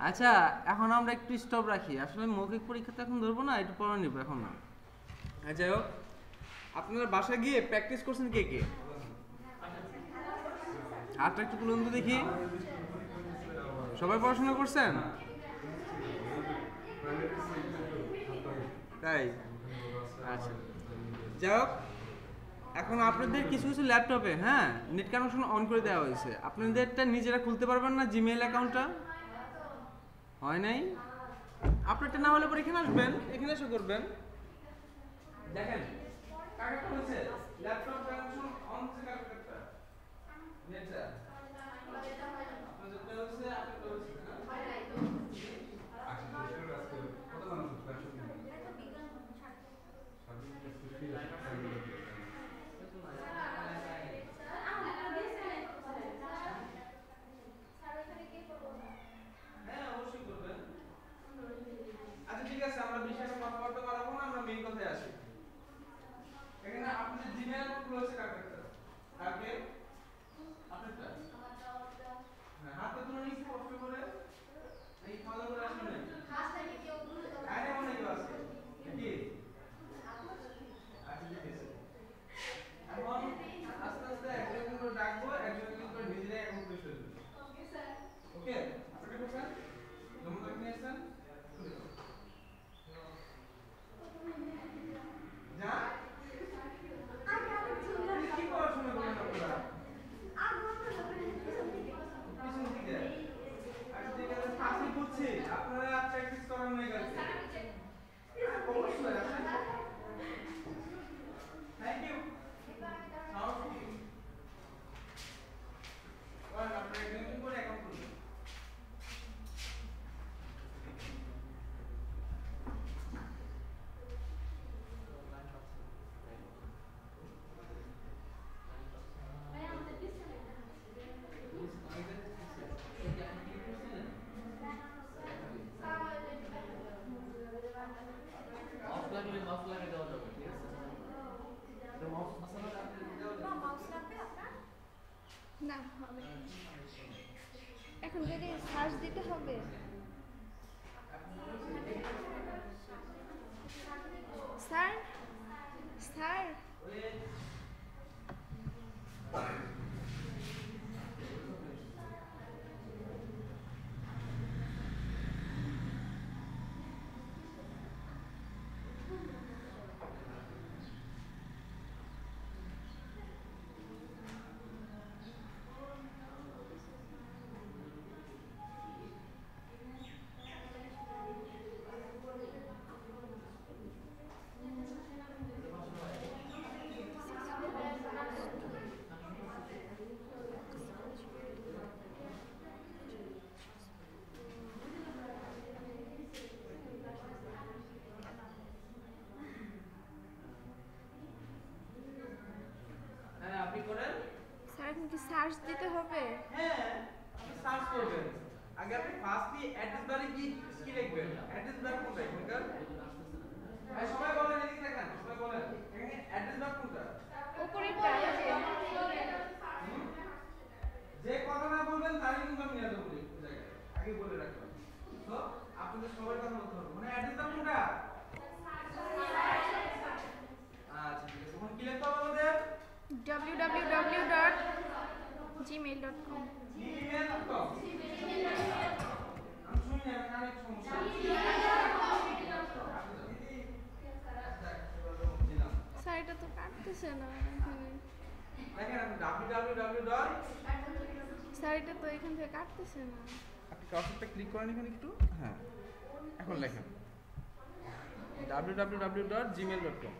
আচ্ছা, এখন আমরা একটু স্টপ রাখি। আসলে মৌখিক পরীক্ষা তো এখন ধরবো না, একটু পরে নিব এখন না। যাই হোক, আপনারা বাসায় গিয়ে প্র্যাকটিস করছেন কে কে? হাতটা একটু তুলুন তো দেখি। সবাই পড়াশোনা করছেন? তাই? আচ্ছা, যাই হোক, এখন আপনাদের কিছু কিছু ল্যাপটপে হ্যাঁ নেট কানেকশন অন করে দেওয়া হয়েছে। আপনাদেরটা নিজেরা খুলতে পারবেন না জিমেইল অ্যাকাউন্টটা? হয় নাই? আপনারটা না হলে পরে এখানে আসবেন, এখানে এসে করবেন। দেখেন কানেক্ট হয়েছে, ল্যাপটপ কানেকশন অন হচ্ছে কানেক্টরটা নেটটা। আপনাদেরটা হচ্ছে, আপনারটা হচ্ছে না? হয় নাই তো। আচ্ছা, কত মানুষ আছে? হ্যাঁ অবশ্যই করবেন। আচ্ছা ঠিক আছে, আমরা বিষয়টা কথাবার্তা বাড়াবো না, আমরা মেইন কথায় আসি। এখানে আপনাদের জিমেইল অ্যাকাউন্ট হচ্ছে কানেক্টর। কাকে? আপনারটা? হ্যাঁ, হাতে তুলে নিচ্ছি কষ্ট করে। এই ফলো করে আসুন না। খাস থেকে কেউ ভুলে যাবে। আরে মনে কেউ আছে কি? আচ্ছা ঠিক আছে। এখন আস্তে আস্তে একজন করে ডাকবো, একজন একজন করে নিজেরাই অ্যাকাউন্ট করে ফেলবে। Okay sir. ওকে, আপনারা কোথায়? জমা করে নিয়ে আসেন। যা কি পড়াশোনা করেন আপনারা? পিছন দিকে। আচ্ছা ঠিক আছে, ফাঁসি বুঝছি, আপনারা প্র্যাকটিস করেন না কালকে। অবশ্যই আসেন। Thank you. সাউন্ড কি? ওই আপনারা একজন করে অ্যাকাউন্ট করবেন। না হবে এখন যদি সার্চ দিতে হবে। স্যার স্যার হ্যাঁ আপনি করেন। স্যার এখন কি সার্চ দিতে হবে? হ্যাঁ আপনি সার্চ করবেন। আগে আপনি ফার্স্টলি অ্যাড্রেস বারে কি কি লিখবেন? অ্যাড্রেস বার কোনটা এখানকার? ভাই সবাই বলেন, এদিকে দেখেন, সবাই বলেন এখানে অ্যাড্রেস বার কোনটা? উপরেরটা যে কথা না বলবেন তারই কিন্তু আমি নিয়ে যাবো এই জায়গায়, আগে বলে রাখলাম। তো আপনাদের সবার কথা বলতে হবে, মানে অ্যাড্রেস বার কোনটা? আচ্ছা ঠিক আছে, এখন কি লিখতে হবে আমাদের? www.gmail.com gmail.com। আমি শুনি না, কানে সমস্যা। স্যার এটা তো কাটতেছে না এখানে। দেখেন আপনি www. স্যার এটা তো এখান থেকে কাটতেছে না। আপনি কার্সরটা ক্লিক করেন এখানে একটু, হ্যাঁ এখন লেখেন www.gmail.com।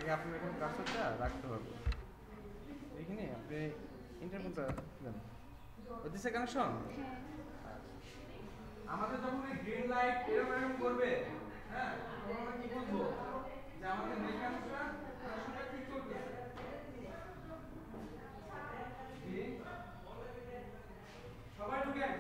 আগে আপনার এখানে কার্সরটা রাখতে হবে এখানে আপনি ইন্টারভিউটা দেন হচ্ছে কানেকশন আমাদের যখন গ্রিন লাইট এরকম করবে হ্যাঁ তখন আমরা কি বলবো যে আমাদের নেট কানেকশনটা ঠিক চলতেছে সবাই ঢুকেন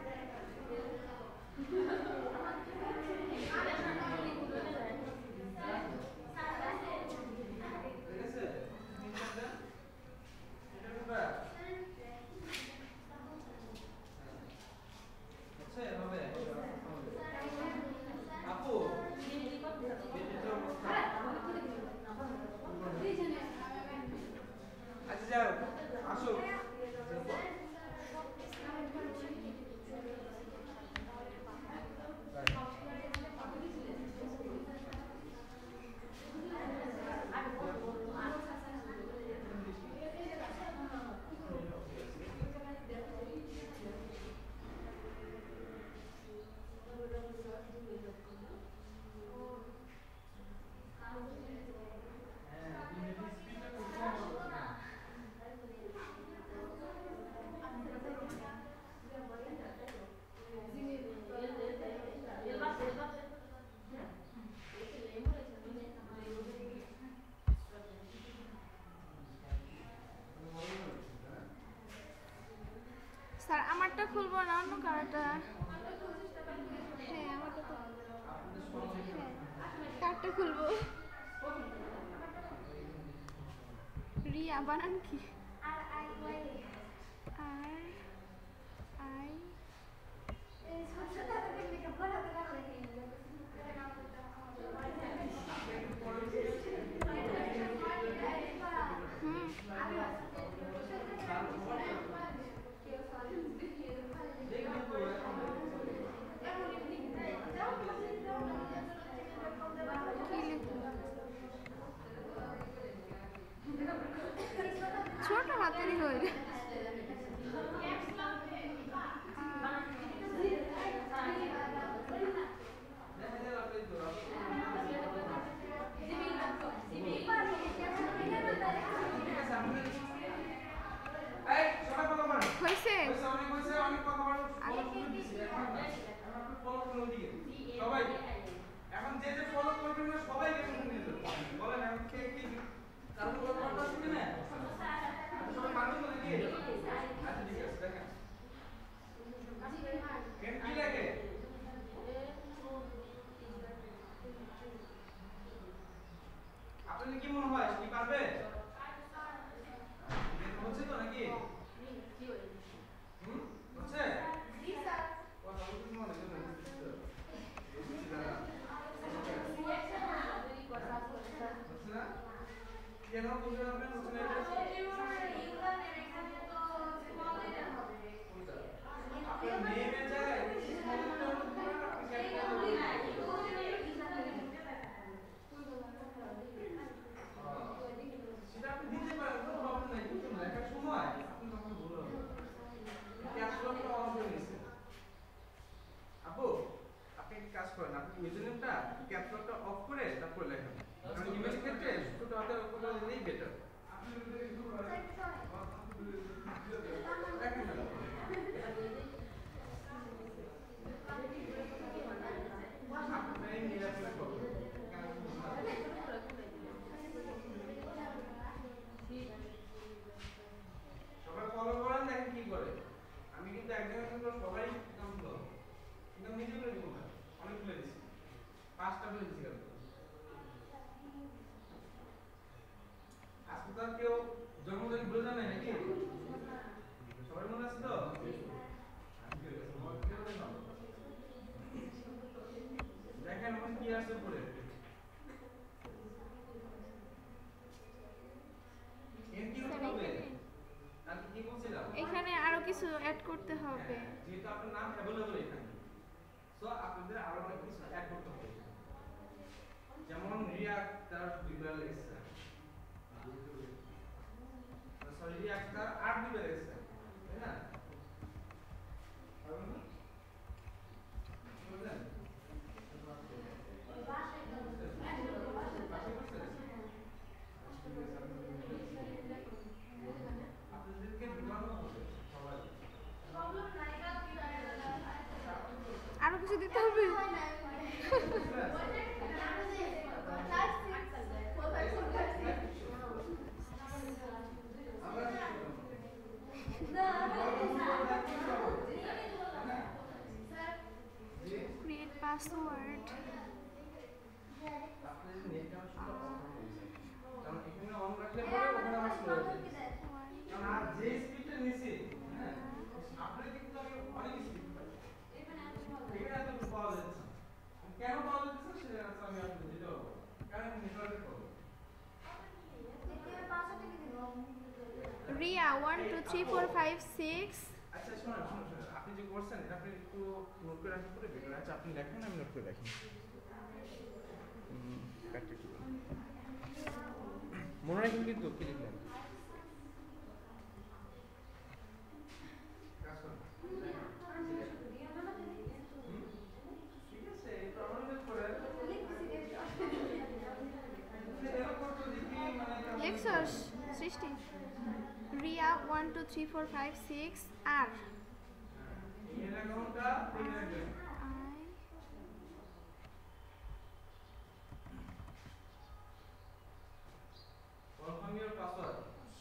স্যার আমারটা খুলবো না অন্য কারটা হ্যাঁ আমারটা তো কারটা খুলবো রিয়া বানান কি আর আই ছোট হাতেরই হয়ে হয়েছে সবাই এখন যে যে ফলো করবেন না সবাই বলেন এখন কে কি কারণ কথা শুনি না সবাই মানুষ বলে কি আচ্ছা ঠিক আছে দেখেন কেন কি লাগে আপনাদের কি মনে হয় কি পারবে হচ্ছে তো নাকি হচ্ছে জি স্যার কথা বলতে মনে হয় কেন বলতে হবে হচ্ছে না আপনার নেমের জায়গায় সেটা আপনি দিতে পারেন কোনো প্রবলেম নাই কিন্তু লেখার সময় আপনি তখন ভুল হবে ক্যাপসুলটা অন করে নিছেন আপু আপনি এক কাজ করেন আপনি ইউজারনেমটা ক্যাপসুলটা অফ করে তারপর লেখেন কারণ ইমেজ ক্ষেত্রে ছোট হাতের অক্ষর দিলেই বেটার সবাই ফলো করেন দেখেন কি করে আমি কিন্তু একজনের সবাই একদম নিজে করে দিব না অনেক খুলে দিচ্ছি 5টা খুলে দিচ্ছি আজকে তো কেউ জন্মদিন ভুলে যান নাকি সবাই মনে আছে তো দেখেন ওখানে কি আছে পরে এখানে আরো কিছু অ্যাড করতে হবে যেহেতু আপনার নাম अवेलेबल এখানে সো আপনাদের আরো অনেক কিছু অ্যাড করতে হবে যেমন রিয়াক্ট তার বিবরণ লিখছে সরি রিয়াক্ট তার 8 বিবরণ লিখছে তাই না বুঝলেন লিখতে হবে। Create password. রিয়া 1 2 3 4 5 6। আচ্ছা শুনুন শুনুন শুনুন, আপনি যে করছেন এটা আপনি একটু নোট করে রাখতে পারে ভিডিও আছে, আপনি লেখেন আমি নোট করে রাখি। মনে রাখেন কিন্তু কি লিখলেন। লেখছস সৃষ্টি? রিয়া 1 2 3 4 5 6 আর ইমেল অ্যাকাউন্টটা লিখে রাখবেন। Confirm your password.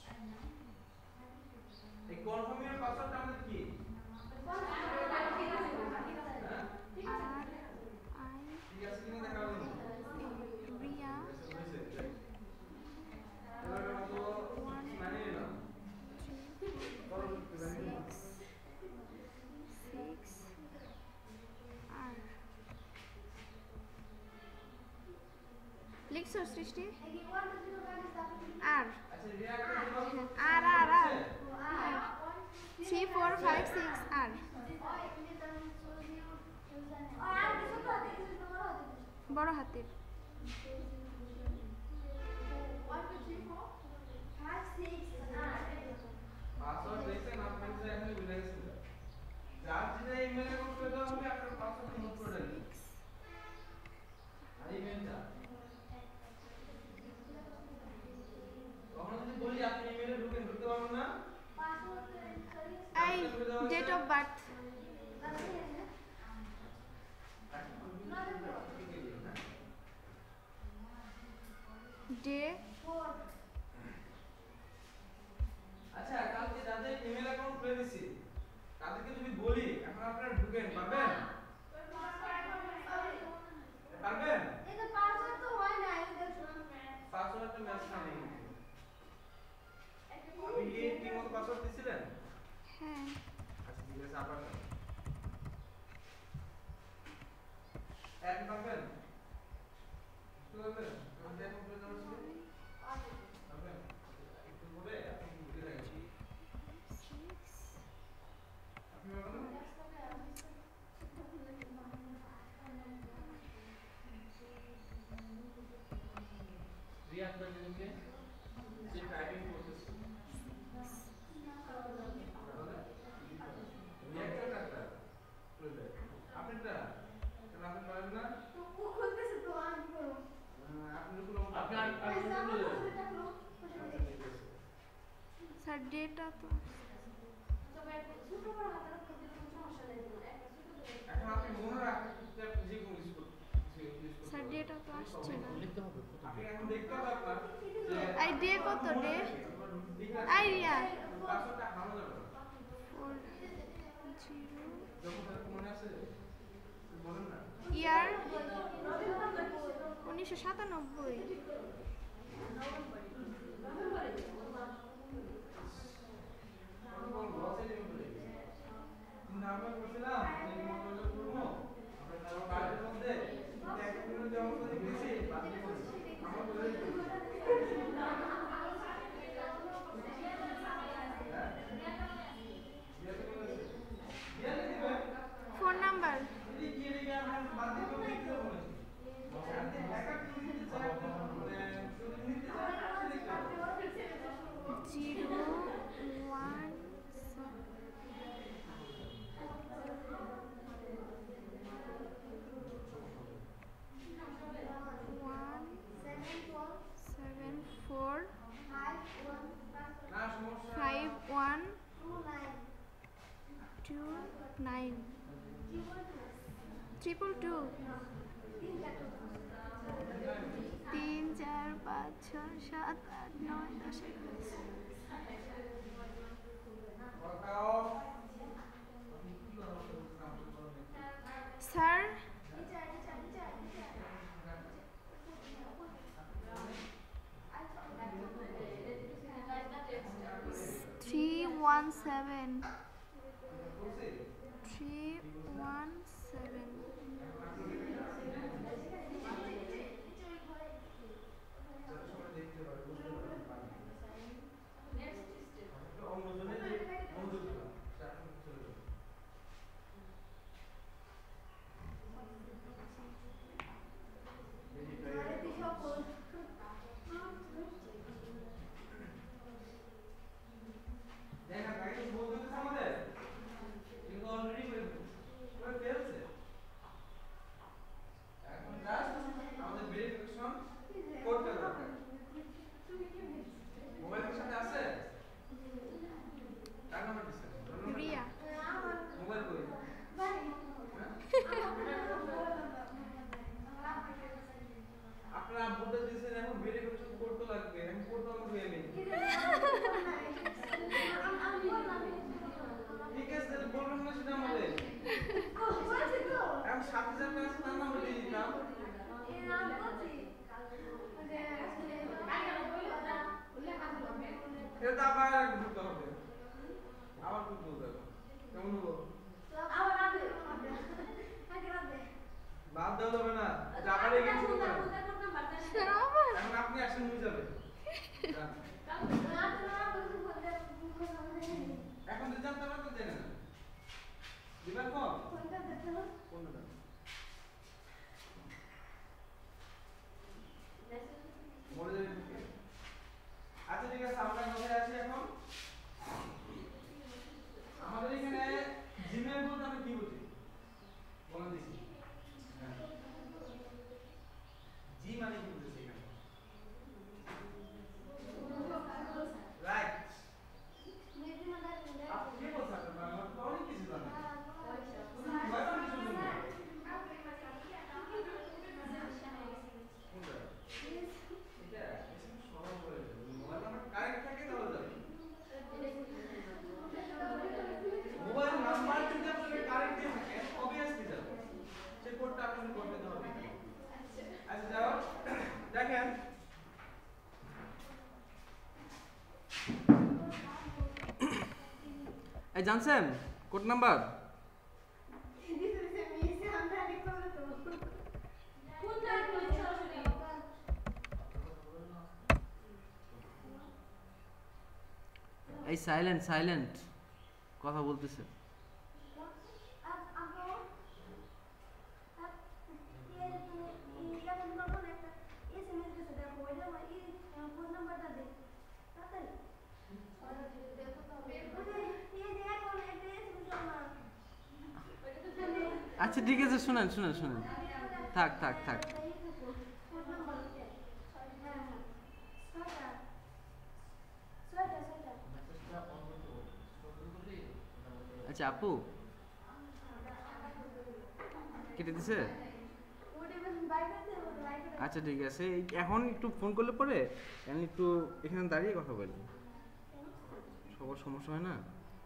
এই কনফার্ম ইওর পাসওয়ার্ডটা আমাদের কি? ঠিক আছে কিনা দেখা হলো। রিয়া লিখছো সৃষ্টি? আর আর আর আর 3 4 5 6 আর বড় হাতের। পাসওয়ার্ড দেখছেন আপনি যে এখানে ভুলে গেছেন। যার যেটা ইমেল অ্যাকাউন্ট করে দেওয়া হবে আপনার পাসওয়ার্ড নোট করে রাখবেন। আর ইমেলটা তখন যদি বলি আপনি ইমেলে ঢুকতে পারবেন না। এই ডেট অফ বার্থ ডে। আচ্ছা কালকে যাদের ইমেল অ্যাকাউন্ট খুলে দিছি তাদেরকে যদি বলি এখন আপনারা ঢুকেন পারবেন? পারবেন? এটা পাসওয়ার্ড তো হয় না, এটা পাসওয়ার্ডটা ম্যাচ না নেই। আপনি কি ঠিকমতো পাসওয়ার্ড দিছিলেন? হ্যাঁ। আচ্ছা ঠিক আছে আবার অ্যাড পাবেন? কি করবেন? কোন টাইপ অফ রেজাল্ট ছিল? পাবেন? একটু বলে আপনি বুঝে রাখেন। আপনি বলেন রিয়া আপনার জন্য যে টাইপিং করতেছে রিয়াক্টর ডাক্তার চলে আপনারটা কেন আপনি পারেন না? তো ও খুলতেছে তো আমি করব। আপনি আপনি স্যার ডেটা তো তবে ছোট বড় হাতের করতে কোনো সমস্যা নেই, একটা ছোট এখন আপনি মনে রাখতে যে কোন ইউজ করতে স্যার ডেটা তো আসছে না। লিখতে হবে আপনি এখন দেখতে হবে আপনার যে আই ডে কত ডে? আই রিয়া পাসওয়ার্ডটা হারানো যাবে না। 4 0 যখন তার মনে আছে বলেন না ইয়ার 1997। আমরা বলছিলাম যে মোটরটা করব আমরা কাজের মধ্যে এক মিনিট যেমন করে দিয়েছি বাকি আমরা বলে দিই ফোন নাম্বার 222 3 4 5 6 7 8 9 10 11 স্যার 317 রিয়া আপনারা বলতে দিয়েছেন এখন ভেরিফিকেশন করতে লাগবে, আমি করতে লাগবে আমি। ঠিক আছে তাহলে বলবেন না সেটা আমাদের। এখন 7000 টাকা আছে তার নামে দিয়ে দিতাম। এটা তো আবার করতে হবে, আবার করতে হবে। কেমন হলো? বাদ দেওয়া যাবে না, আবার এগিয়ে শুরু করেন। এখন আপনি আসেন হয়ে যাবে। এখন তো জানতে পারতো জেনে না দিবেন কম কোনটা বলে দেবেন। আচ্ছা ঠিক আছে, আমরা কোথায় আছি এখন? আমাদের এখানে জিমেইল বলতে আমরা কি বুঝি বলেন দেখি। জি মানে কি বুঝছি এখানে? রাইট। আপনি কি বলছেন? আমরা তো অনেক কিছু জানি। মোবাইল নাম্বার যদি আপনাদের কারেন্ট দিয়ে থাকে অবভিয়াসলি যাবে, সেই কোডটা আপনাদের করতে হবে। আচ্ছা যাও দেখেন, এই জানছেন কোড নাম্বার? এই সাইলেন্ট কথা বলতেছে। আচ্ছা ঠিক আছে, শুনেন থাক আচ্ছা আপু কেটে দিছে? আচ্ছা ঠিক আছে, এখন একটু ফোন করলে পরে আমি একটু এখানে দাঁড়িয়ে কথা বলি, সবার সমস্যা হয় না।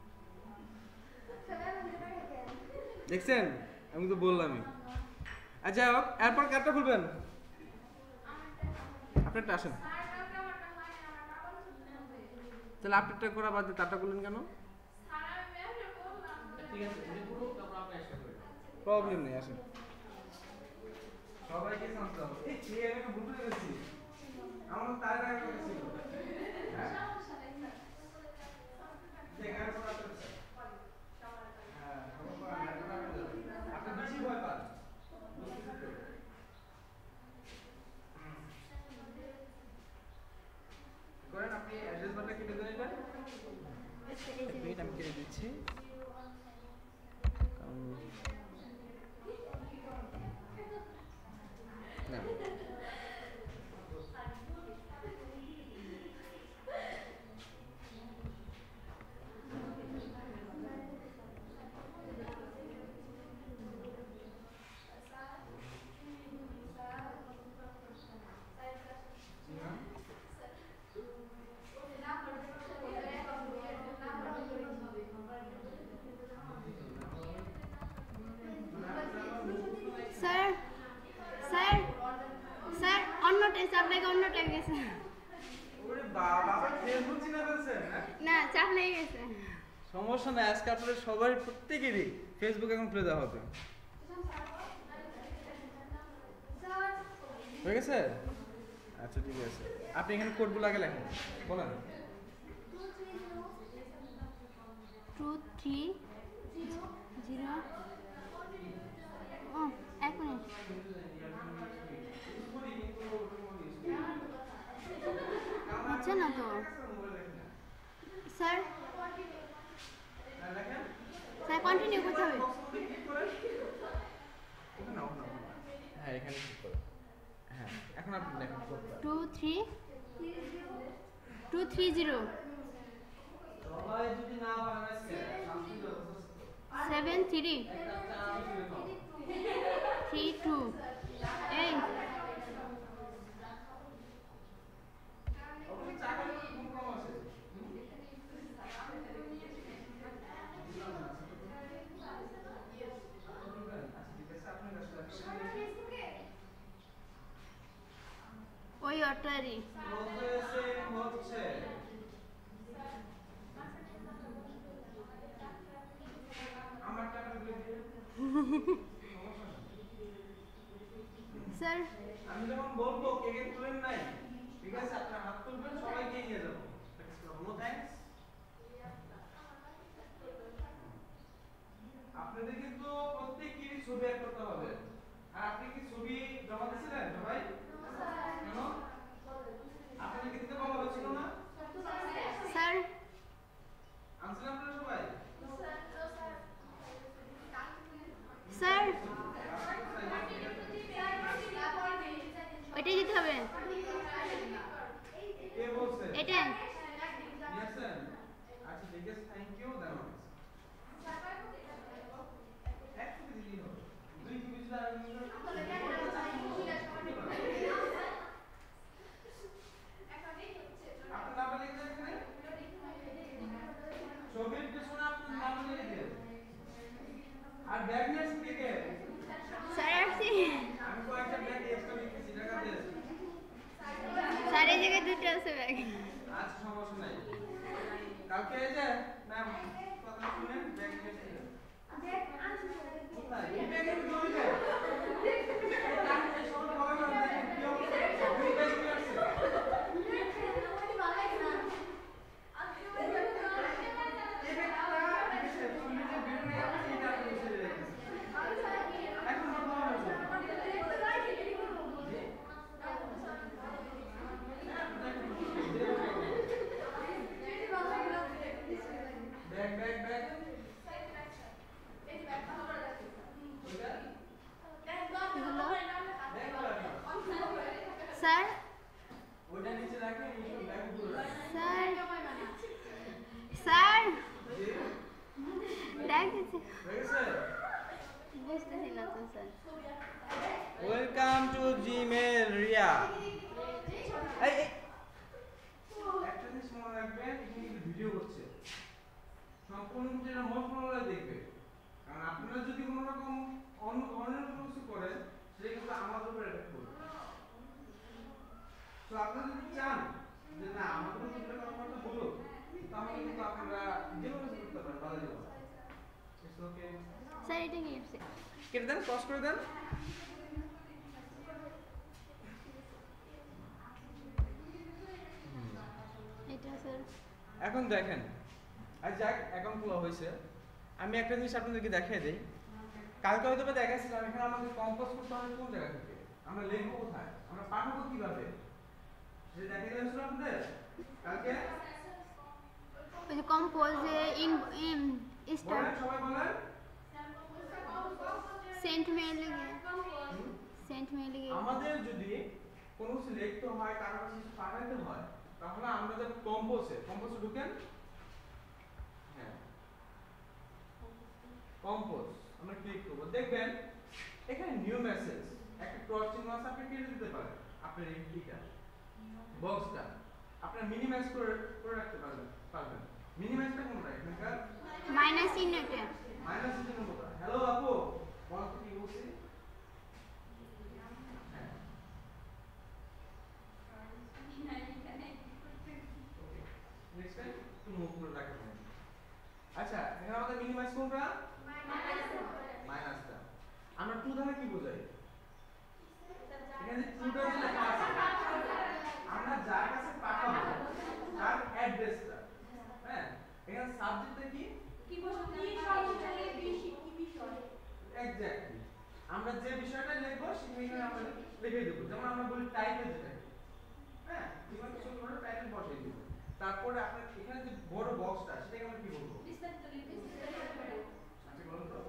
দেখছেন আমি তো বললামই। আচ্ছা এরপর কার্ডটা খুলবেন, আপনারটা আসেন। তাহলে আপনারটা করা বাদ দিয়ে তারটা করলেন কেন? ঠিক আছে প্রবলেম নেই, আসেন। সবাইকে শান্ত হও। এই কে আমি ভুল করে গেছি, আমার তার আগে কথা ছিল। হ্যাঁ দেখার পর আপনি বেশি ভয় পান করেন। আপনি অ্যাড্রেস বারটা কেটে দেন, এটা আমি কেটে দিচ্ছি। না হয়ে গেছে। সমস্যা নাই, আজকে আপনাদের সবার প্রত্যেকেরই ফেসবুক অ্যাকাউন্ট খুলে দেওয়া হবে। হয়ে গেছে? আচ্ছা ঠিক আছে, আপনি এখানে কোডগুলো আগে লেখেন, বলেন। 2 3 0 ও এক মিনিট হচ্ছে না তো স্যার, স্যার কন্টিনিউ করতে হবে। হ্যাঁ এখানে ক্লিক করুন। হ্যাঁ এখন আপনি লেখেন কোডটা। 2 3 2 3 0 সবাই যদি না পারেন 7 3 3 2 এই ওই অটারি হচ্ছে আমার টাকা দিয়ে দিন। স্যার আমি যখন বলবো কে কে তুলেন নাই, ঠিক আছে আপনার হাত তুলবেন, সবাইকে নিয়ে যাবো। No thanks. আপনাদের কিন্তু প্রত্যেকেরই ছবি অ্যাড করতে হবে। আর আপনি কি ছবি জমা দিয়েছিলেন সবাই? কেন? আপনাদের কি দিতে বলা হয়েছিল না? স্যার আনছিলেন আপনারা সবাই? স্যার ওইটাই দিতে হবে। কে বলছে? এটা নিয়েছেন? আচ্ছা ঠিক আছে, থ্যাংক ইউ। দেন এক ছবি দিলেই হবে। দুই ছবি দিলে আর আপনার নামটা লিখে দেন এখানে। ছবির পেছনে আপনার নাম লিখে দিন। আর ব্যাগ নিয়েছেন কে কে? স্যার আসছি। আমি কয়েকটা ব্যাগ এক্সট্রা লিখেছি, টাকা দেন। স্যার এই জায়গায় দুটো আছে ব্যাগ। আচ্ছা সমস্যা নাই। কালকে এই যে ম্যাম কথা শুনেন, ব্যাগ নিয়ে এসেছিলেন। কোথায়? এই ব্যাগের ভিতরে ব্যাগ। এই সবাই ভালো করে দেখেন কি অবস্থা। দুই ব্যাগ নিয়ে আসছে। এই ব্যাগটা দিয়েছে, শুনলে বের হয়ে গেছে, এটা আপনি ছেড়ে রেখেছেন। এখন বর্তমান হয়েছে। Bag bag bag. স্যার ওটা নিচে রাখেন, এই সব ব্যাগ উপরে রাখেন। স্যার স্যার ডাক দিচ্ছে, হয়ে গেছে? বুঝতেছি না তো sir. Welcome to Gmail Riya. এই এই একটা জিনিস মনে রাখবেন, এখানে কিন্তু ভিডিও হচ্ছে, সম্পূর্ণ যেটা মনফলনে দেখবে। কারণ আপনারা যদি কোনো রকম অন্য ধরনের কোনো কিছু করেন, সেটা কিন্তু আমাদের উপর এফেক্ট করবে। তো আপনারা যদি চান যে না আমাদের উপর যেটা কথাবার্তা বলুক, তাহলে কিন্তু আপনারা যেভাবে করতে পারেন, বাধা দেবেন। It's okay. স্যার এটা কি আছে? কেটে দেন, পজ করে দেন। এটা স্যার এখন দেখেন, আর যাক অ্যাকাউন্ট খোলা হয়েছে, আমি একটা জিনিস আপনাদেরকে দেখিয়ে দিই। কালকে হয়তো দেখাচ্ছিলাম এখানে আমাদের কম্পোজ করতে হবে কোন জায়গা থেকে, আমরা লিখবো কোথায়, আমরা পাঠাবো কিভাবে, সেটা দেখিয়ে দিয়েছিল আপনাদের কালকে। ওই যে কম্পোজে ইন স্টার বলেন, সবাই বলেন। সেন্ট মেইল গিয়ে সেন্ট মেইল গিয়ে আমাদের যদি কোনো কিছু লিখতে হয়, কারো কাছে কিছু পাঠাতে হয়, তাহলে আমরা যে কম্পোজে ঢুকেন। হ্যাঁ কম্পোজ আমরা ক্লিক করব, দেখবেন এখানে নিউ মেসেজ একটা ক্রস চিহ্ন আছে, আপনি কেটে দিতে পারেন আপনার এই টিকা বক্সটা, আপনি মিনিমাইজ করে রাখতে পারবেন। মিনিমাইজটা কোনটা এখানকার? মাইনাস চিহ্নটা। মাইনাস চিহ্ন কোনটা? হ্যালো আপু, বলো তো কি বলছি? হ্যাঁ ওকে, নেক্সট টাইম একটু মুভ করে রাখবেন। আচ্ছা এখানে আমাদের মিনিমাইজ কোনটা? মাইনাসটা। আমরা টু দ্বারা কি বোঝাই? এখানে টুটা যে লেখা আছে আমরা যার কাছে পাঠাবো তার অ্যাড্রেসটা, হ্যাঁ এখানে সাবজেক্টটা কি এক্স্যাক্টলি আমরা যে বিষয়টা লিখবো সেখানে আমরা লিখে দেব। যেমন আমরা বলি টাইটেল যেটা, হ্যাঁ এখানে ছোট ছোট টাইটেল বসাই দেব। তারপরে আপনার এখানে যে বড় বক্সটা সেটাকে আমরা কি বলবো? বিস্তারিত লিখব। আচ্ছা বলুন তো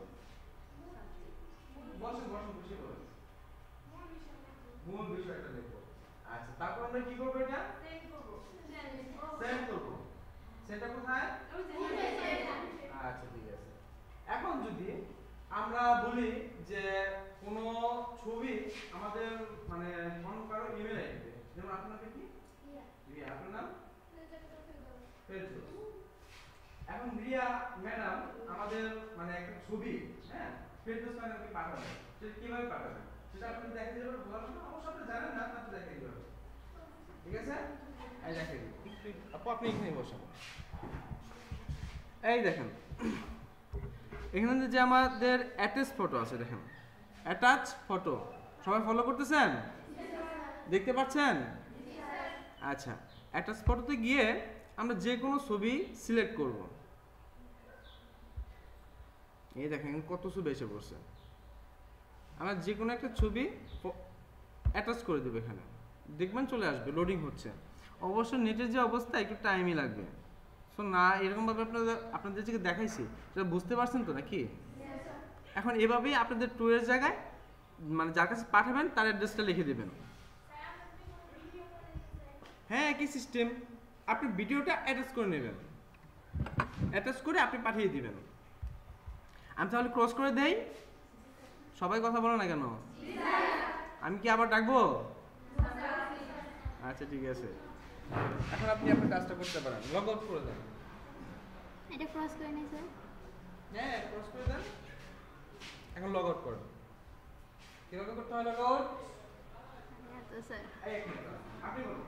বসে বসে বলুন মূল বিষয়টা লিখবো। আচ্ছা তারপর আমরা কি করব? এটা সেন্ড করব। সেটা কোথায়? আচ্ছা ঠিক আছে। এখন যদি আমরা বলি যে কোন ছবি আমাদের মানে কোন কারো ইমেল আইডিতে, যেমন আপনার কি রিয়া, আপনার নাম ফেরদৌস। এখন রিয়া ম্যাডাম আমাদের মানে একটা ছবি, হ্যাঁ ফেরদৌস ম্যাডামকে পাঠাবেন। সেটা কিভাবে পাঠাবেন সেটা আপনি দেখাতে যাবেন। বলার জন্য অবশ্য আপনি জানেন না, আপনি দেখাই দিবেন। ঠিক আছে এই দেখাই দিই একটু আপু, আপনি এখানে বসেন। এই দেখেন এখানে যে আমাদের অ্যাটাচ ফটো আছে, দেখেন অ্যাটাচ ফটো, সবাই ফলো করতেছেন? দেখতে পাচ্ছেন? আচ্ছা অ্যাটাচ ফটোতে গিয়ে আমরা যে কোনো ছবি সিলেক্ট করব। এই দেখেন কত ছবি এসে পড়ছে। আমরা যে কোনো একটা ছবি অ্যাটাচ করে দেব, এখানে দেখবেন চলে আসবে, লোডিং হচ্ছে। অবশ্য নেটের যে অবস্থা একটু টাইমই লাগবে। সো না এরকমভাবে আপনাদের যে দেখাইছি সেটা বুঝতে পারছেন তো নাকি? এখন এভাবেই আপনাদের ট্যুরের জায়গায় মানে যার কাছে পাঠাবেন তার অ্যাড্রেসটা লিখে দেবেন। হ্যাঁ একই সিস্টেম, আপনি ভিডিওটা অ্যাটাচ করে নেবেন, অ্যাটাচ করে আপনি পাঠিয়ে দিবেন। আমি তাহলে ক্রস করে দেই। সবাই কথা বলো না কেন? আমি কি আবার ডাকবো? আচ্ছা ঠিক আছে। এখন আপনি আপনার কাজটা করতে পারেন, লগ আউট করে দেন। এটা ক্রস করে নিই স্যার। হ্যাঁ ক্রস করে দেন। এখন লগ আউট করেন। কিভাবে করতে হয় লগ আউট? হ্যাঁ তো স্যার। এই এক মিনিট আপনি বলুন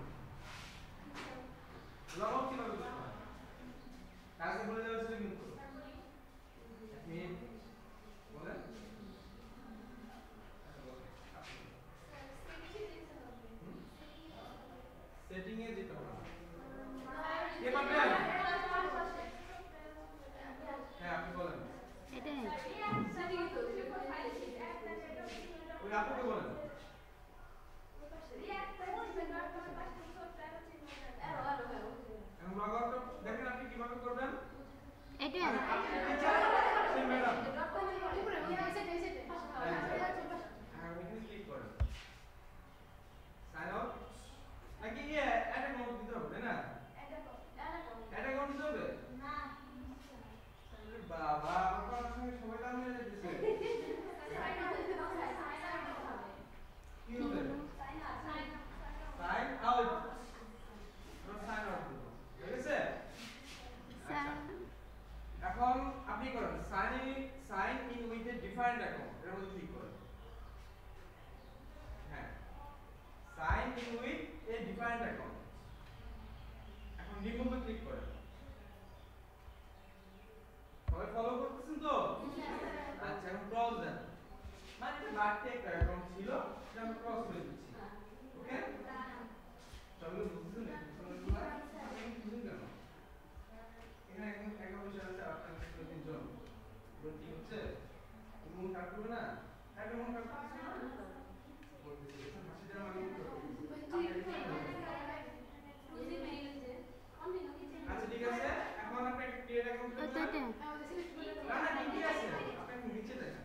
লগ আউট কিভাবে করতে হয়? কাজে বলে দেওয়া হয়েছিল কিন্তু আপনি বলেন। সেটিং এ যেতে হবে। কে পারবেন? হ্যাঁ আপনি বলেন। এটাই ওই আপুকে বলেন। এখন লগ আউট দেখেন আপনি কিভাবে করবেন। এটাই আপনি টিচার সে ম্যাডাম এখানে ক্লিক করেন। সাইন আউট নাকি অ্যাড অ্যাকাউন্ট দিতে হবে তাই না? অ্যাড অ্যাকাউন্ট দিতে হবে না। বাবা আপনার সঙ্গে সবাই দাম নিয়ে যাচ্ছে। কি হবে? Sign out. সাইন আউট ঠিক আছে? স্যার। এখন আপনি করেন sign in with a different account, এর মধ্যে ক্লিক করেন। হ্যাঁ sign in with a different account. এখন রিমুভে ক্লিক করেন। সবাই ফলো করতেছেন তো? আচ্ছা এখন ক্লোজ দেন। মানে এটা বাড়তি একটা অ্যাকাউন্ট ছিল সেটা আমি ক্লোজ করে দিচ্ছি। ওকে সবাই বুঝছেন? বুঝছেন কেন? এখানে একদম টাকা পয়সা আছে আপনার কাছে তিনজন কি হচ্ছে? মন কাট করবে না? একটা মন কাট করতেছে না? করতেছে হাসিটা মানে আচ্ছা ঠিক আছে। এখন আপনি একটা ক্রিয়েট অ্যাকাউন্ট করবেন। না না ঠিক আছে, আপনি নিচে দেখেন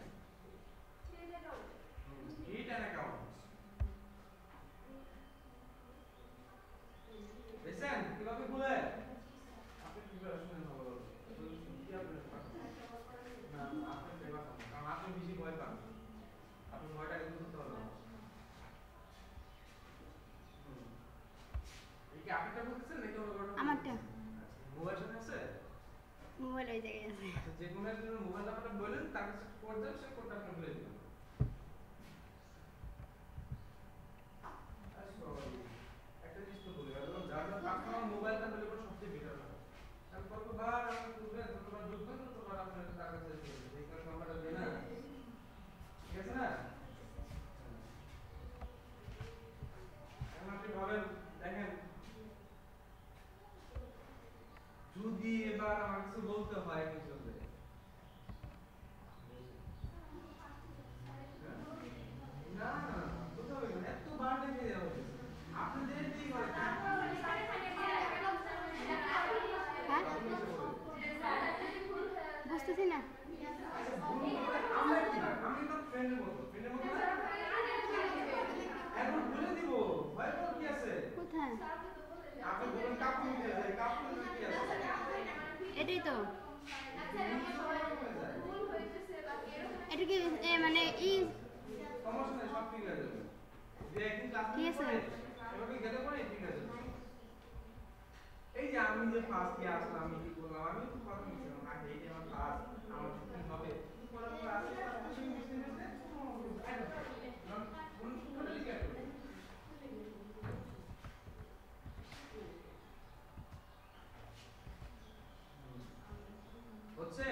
ক্রিয়েট অ্যান অ্যাকাউন্ট। দেখছেন কিভাবে খুলে? আপনি কিভাবে শুনেন ভালো ভালো কি আপনি না আপনি সেবা করেন কারণ আপনি বেশি ভয় পান। আপনি ভয়টাকে দূর করতে হবে। এই কি আপনিটা বলতেছেন নাকি অন্য কারো? আমারটা। মোবাইল সাথে আছে? মোবাইল ওই জায়গায় আছে। আচ্ছা যে কোনো একজনের মোবাইল নাম্বারটা বলেন, তার কাছে কোড দেন, সেই কোডটা আপনি বলে দিবেন। একটা জিনিস তো বলি, যার যার পার্সোনাল মোবাইলটা বলে সবচেয়ে বেটার হয়। কারণ যতবার আপনি ঢুকবেন ততবার আপনার টাকা শেষ হয়ে যাবে। এই কারণে আমরা দেই না, ঠিক আছে না? এখন আপনি ভাবেন, দেখেন যদি এবার আমার কিছু বলতে হয় কিছু না না কোথাও এত বার দেখে দেওয়া হয়েছে আপনাদের কি করে বুঝতেছি না। আমি তো ফ্রেন্ডের মতো এখন বলে দিব ভয় পাওয়ার কি আছে? কোথায়? আপনি বলেন কাপ নিতে যাই, কাপ নিতে কি আছে? এটাই তো। এটা কি মানে সমস্যা নাই, সব ঠিক হয়ে যাবে। যে একদিন ক্লাস ঠিক আছে। এভাবে গেলে পরে ঠিক হয়ে যাবে। এই যে আমি যে ফার্স্ট ইয়ার আসলাম, আমি কি করলাম, আমি তো কথা বলছিলাম না, এই যে আমার ফার্স্ট আমার কি হবে পরে পরে আসলে কিছু মিশতে মিশতে হচ্ছে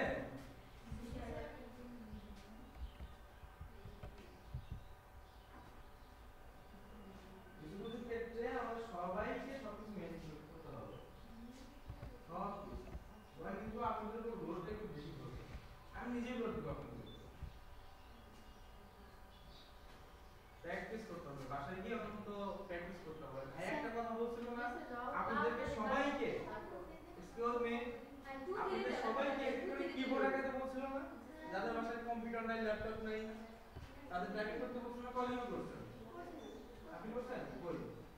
কিছু কিছু ক্ষেত্রে আমাদের সবাইকে সবকিছু মেনটেন করতে হবে। সব ওরা কিন্তু আপনাদের উপর লোডটা একটু বেশি করবে, আমি নিজেই লোড দিব আপনাদের। প্র্যাকটিস করতে হবে, বাসায় গিয়ে অন্তত প্র্যাকটিস করতে হবে। ভাই একটা কথা বলছিল না, আপনাদেরকে সবাইকে এক্সকিউজ মি, আপনাদের সবাইকে একটু কিবোর্ড আঁকাতে বলছিল না, যাদের বাসায় কম্পিউটার নাই ল্যাপটপ নাই তাদের টাইপিং করতে বলছিল না, কলিং করছেন আপনি করছেন কই?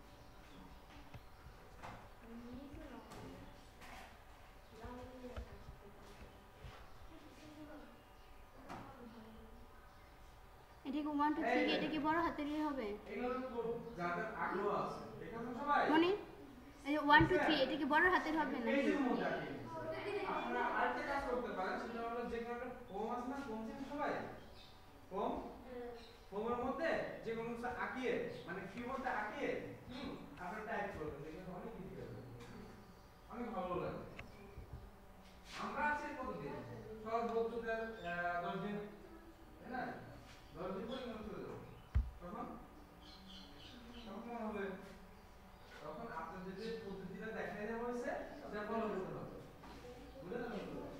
এটা কি 1 2 3 এটা কি বড় হাতেরই হবে? এগুলো তো যাদের আগ্রহ আছে দেখেন সবাই মনি এই যে 1 2 3 এটা কি বড় হাতের হবে না? পেজের মধ্যে আঁকি আপনারা আরেকটা কাজ করতে পারেন, সেটা হলো যে কোনো একটা ফর্ম আছে না, ফর্ম চেন সবাই ফর্মের মধ্যে যে কোনো কিছু আঁকিয়ে মানে কিবোর্ডে আঁকিয়ে আপনারা টাইপ করবেন, দেখবেন অনেক ইজি হবে, অনেক ভালো লাগবে। আমরা আছি কতদিন সব বক্তৃতার 10 দিন, তাই না? 10 দিন পরে নষ্ট হয়ে যাবে, তখন তখন হবে, তখন আপনাদের যে পদ্ধতিটা দেখাই দেওয়া হয়েছে সেটা ফলো করতে হবে, বুঝলেন না?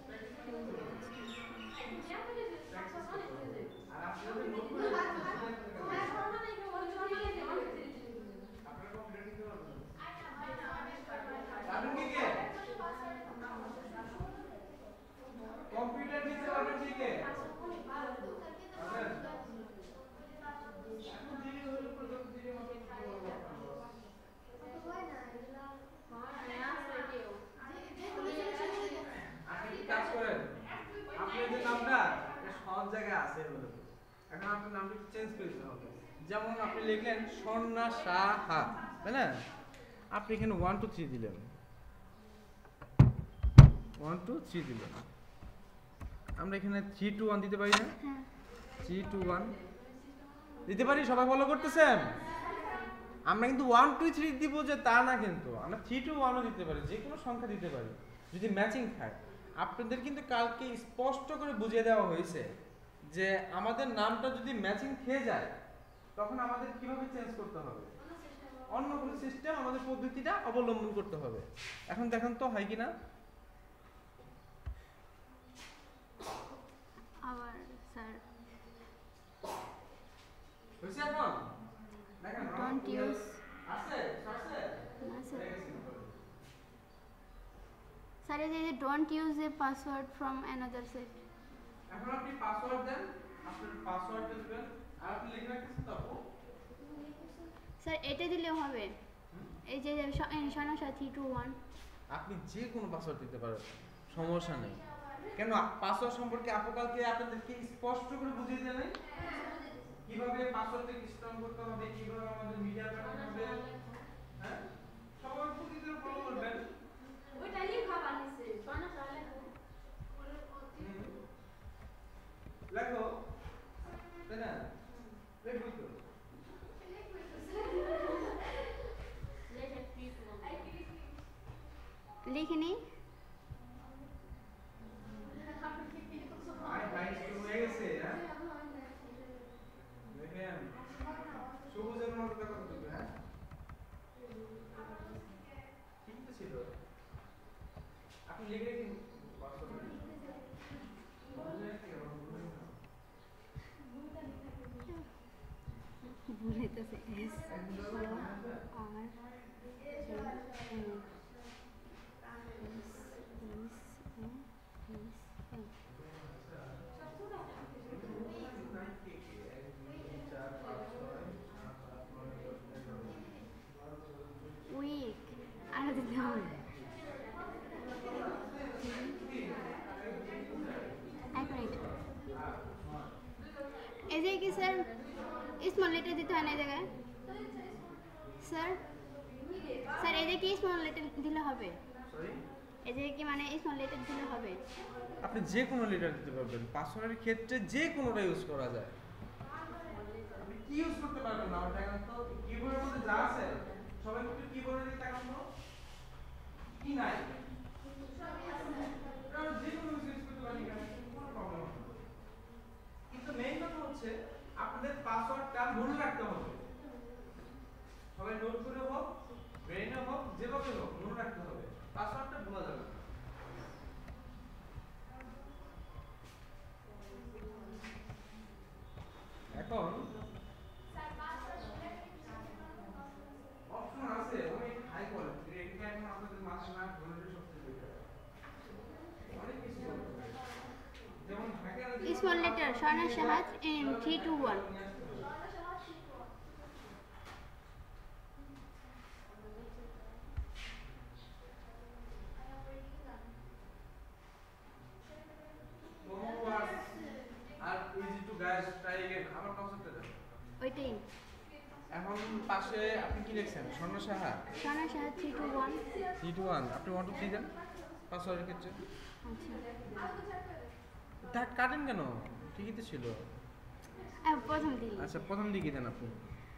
আর আপনাদের নোট করে আপনারা কমপ্লিট করতে পারবেন। আপনি কি কে কম্পিউটার নিতে পারবেন ঠিক আছে? এখন দেরি হলে প্রথম দিনে মত আপনি কাজ করেন, আপনার যে নামটা সব জায়গায় আছে বলে, এখন আপনার নামটা চেঞ্জ করে দিতে হবে। যেমন আপনি লিখলেন স্বর্ণা সাহা, তাই না? আপনি এখানে 1 2 3 দিলেন, 1 2 3 দিলেন, আমরা এখানে 3 2 1 দিতে পারি না? 3 2 1 দিতে পারি, সবাই ফলো করতেছেন? আমরা কিন্তু 1 2 3 দিব যে তা না, কিন্তু আমরা 3 2 1 ও দিতে পারি, যে কোনো সংখ্যা দিতে পারি যদি ম্যাচিং থাকে। আপনাদের কিন্তু কালকে স্পষ্ট করে বুঝিয়ে দেওয়া হয়েছে যে আমাদের নামটা যদি ম্যাচিং খেয়ে যায় তখন আমাদের কিভাবে চেঞ্জ করতে হবে, অন্য কোনো সিস্টেম আমাদের পদ্ধতিটা অবলম্বন করতে হবে। এখন দেখেন তো হয় কিনা। আবার স্যার হইছে এখন দেখেন ডোন্ট ইউজ আছে আছে না স্যার। স্যার এই যে don't use a password from another site, এখন আপনি পাসওয়ার্ড দেন, আপনার পাসওয়ার্ডটা দিবেন আর আপনি লিখে রাখতেছেন তারপর স্যার এটা দিলেও হবে? এই যে শর্ণা 3 2 1 আপনি যে কোনো পাসওয়ার্ড দিতে পারেন, সমস্যা নেই। কেন পাসওয়ার্ড সম্পর্কে কালকে আপনাদেরকে স্পষ্ট করে বুঝিয়ে দেয়া নাই কিভাবে পাসওয়ার্ডটা স্ট্রং করতে হবে, কিভাবে আমাদের মিডিয়া প্যাটার্ন হবে, হ্যাঁ সবাই প্রতিদিন ফলো করবেন। ওইটা লিখা বানিয়েছে শোনা তাহলে লেখো, তাই না? লেখো তো লিখে নেই। লিখে দিন ভুলাইতেছে S O R N weak আর দিতে হবে এক মিনিট এই যে কি স্যার স্মল লেটার দিতে হয় না এই জায়গায় স্যার স্যার এই যে কি স্মল লেটার দিলে হবে এই যে কি মানে স্মল লেটার দিলে হবে আপনি যে কোনো লেটার দিতে পারবেন পাসওয়ার্ডের ক্ষেত্রে যে কোনোটা ইউজ করা যায় আপনি কি ইউজ করতে পারবেন না ওটা এখন তো কিবোর্ডের মধ্যে যা আছে সবাই একটু কিবোর্ডের দিকে তাকান তো কি নাই আমরা যে কোনো ইউজ করতে পারি এখানে কোনো প্রবলেম হবে না কিন্তু মেইন কথা হচ্ছে আপনাদের পাসওয়ার্ডটা মনে রাখতে হবে সবাই নোট করে হোক ব্রেইনে হোক যেভাবে হোক মনে রাখতে হবে পাসওয়ার্ডটা ভুলা যাবে না এখন অপশন আছে অনেক হাই কোয়ালিটি এটা এখন আপনাদের মাঝে না ধরে সবচেয়ে বেটার অনেক কিছু যেমন হ্যাকার স্মল লেটার স্বর্ণা সাহাত 321 আর easy to guess try again আবার পাসওয়ার্ডটা দেন ওইটাই এখন পাশে আপনি কি লিখছেন স্বর্ণ সাহা স্বর্ণা সাহাত 321 321 আপনি 1 2 3 দেন পাসওয়ার্ডের ক্ষেত্রে আচ্ছা দাগ কাটেন কেন ঠিকই তো ছিল প্রথম দিন আচ্ছা প্রথম দিকে দেন আপনি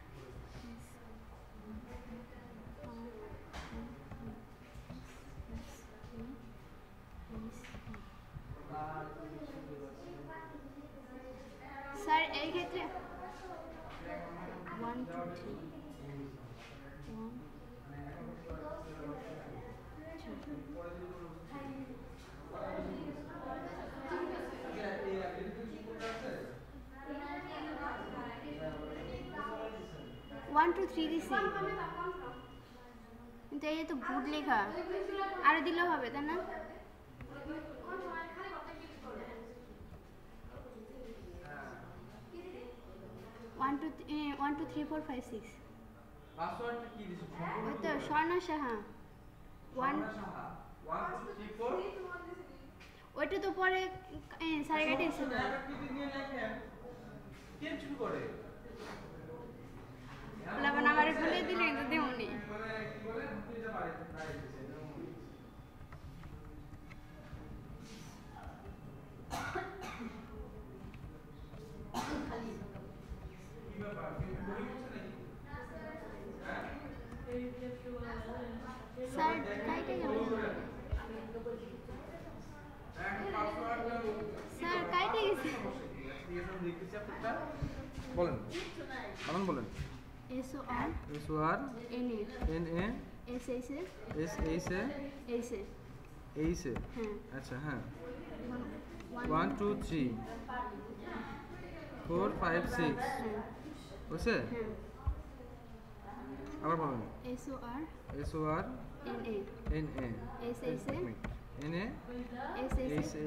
স্যার এই ক্ষেত্রে 1 2 3 1 2 3 দিছি কিন্তু এই তো গুড লেখা আর দিলেও হবে তাই না 1 2 3 4 5 6 পাসওয়ার্ডটা কি দিছেন ওই তো স্বর্ণা সাহা 1 1 2 3 4 ওইটা তো পরে স্যার কেটেছে তো কে শুরু করে লাবণ আমারে ভুলে দিলে কিন্তু দেউনি মানে কি বলে দুইটা পারে স্যার কাইটে গেল স্যার কাইটে গেছে বলেন বানান বলেন SOR SOR NA NA SSA SSA SSA এইসে হ্যাঁ আচ্ছা হ্যাঁ 1 2 3 4 5 6 বুঝছে হ্যাঁ আবার বলেন SOR SOR NA NA SSA NA SSA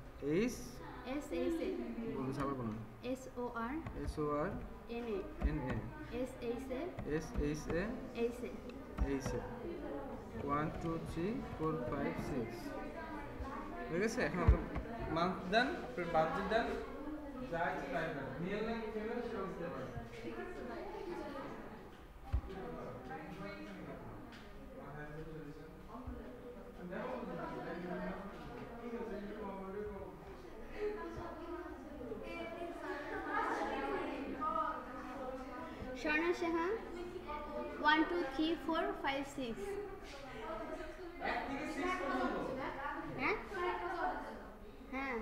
SSA বলুন আবার বলুন SOR SOR NA NA SSA SSA SSA এইসে 1 2 3 4 5 6 ঠিক আছে এখন আপনি মান্থ দেন বার্থডে দেন যা ইচ্ছে তাই দেন মেল না ফিমেল সেটা দিতে পারেন স্বর্ণা সাহা 1 2 3 4 5 6 এক থেকে 6 পর্যন্ত হ্যাঁ হ্যাঁ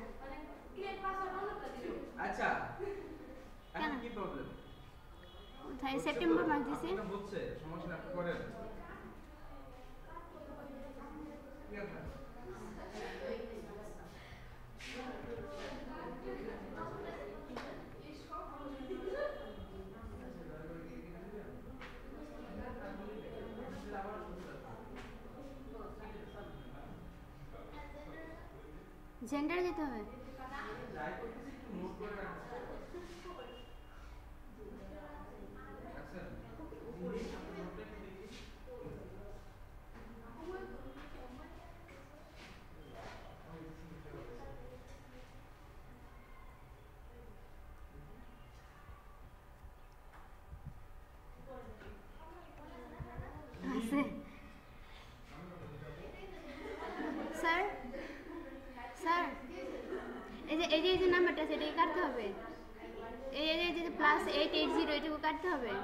আচ্ছা এখন কেন? কি প্রবলেম তাই সেপ্টেম্বর মাস দিছে এটা হচ্ছে সমস্যা আপনি করেন কি আপনার জেন্ডারে যেতে হবে। যাই করতেছি একটু নোট করে রাখতে হবে। আচ্ছা ইংলিশ আপনি নোটটা একটু দেখি। আছে স্যার স্যার এই যে নাম্বারটা সেটাকে কাটতে হবে। এই যে +880 এটুকু কাটতে হবে।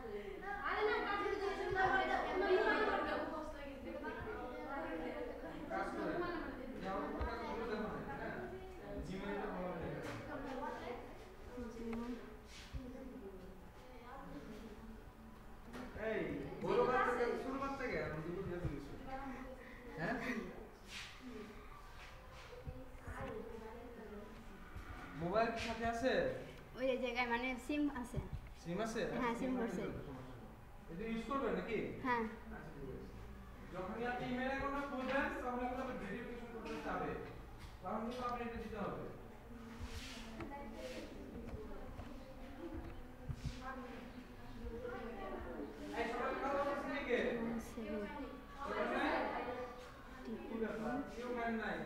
এই বড় বাচ্চা ছোট বাচ্চা কে আমি দুটো দিয়ে দিছি হ্যাঁ মোবাইল সাথে আছে ওই জায়গায় মানে সিম আছে। সিম আছে হ্যাঁ সিম করছে। এটা ইউজ করবেন নাকি হ্যাঁ আচ্ছা ঠিক আছে যখনই আপনি ইমেল অ্যাকাউন্টটা খুলবেন তখন আপনাকে ভেরিফিকেশন করতে যাবে তখন কিন্তু আপনি এটা দিতে হবে এই সবাই কথা বলছেন নাকি কেউ গান নাই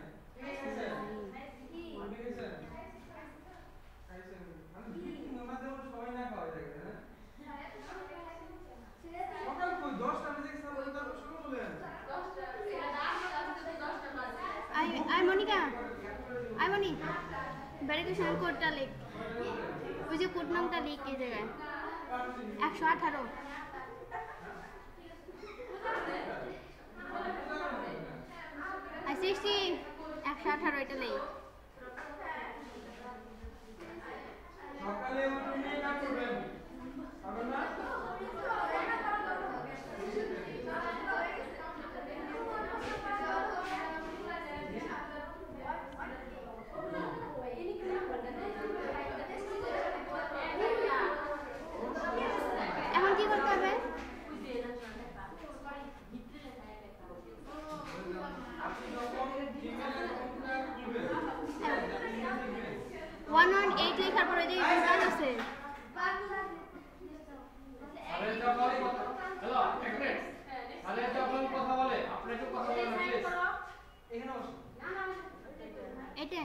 সবাই না খাওয়া যায় সকাল কই 10টা বাজে স্যার তারপর শুরু করলেন আই মনিকা আই মনি ভেরিফিকেশন কোডটা লিখ। ওই যে কোড নামটা লিখ এই জায়গায় 118 ICT 118 এটা লিখ। সকালে উঠে কাজ করবেন পাবেন না এখন কি করতে হবে? আপনি যখন ইমেল অ্যাকাউন্টটা খুলবেন 118 লেখার পরে যে কাজ আছে আরে যখন হ্যালো এক মিনিট আরে যখন কথা বলে আপনি একটু কথা বলেন প্লিজ এখানে বসুন এটা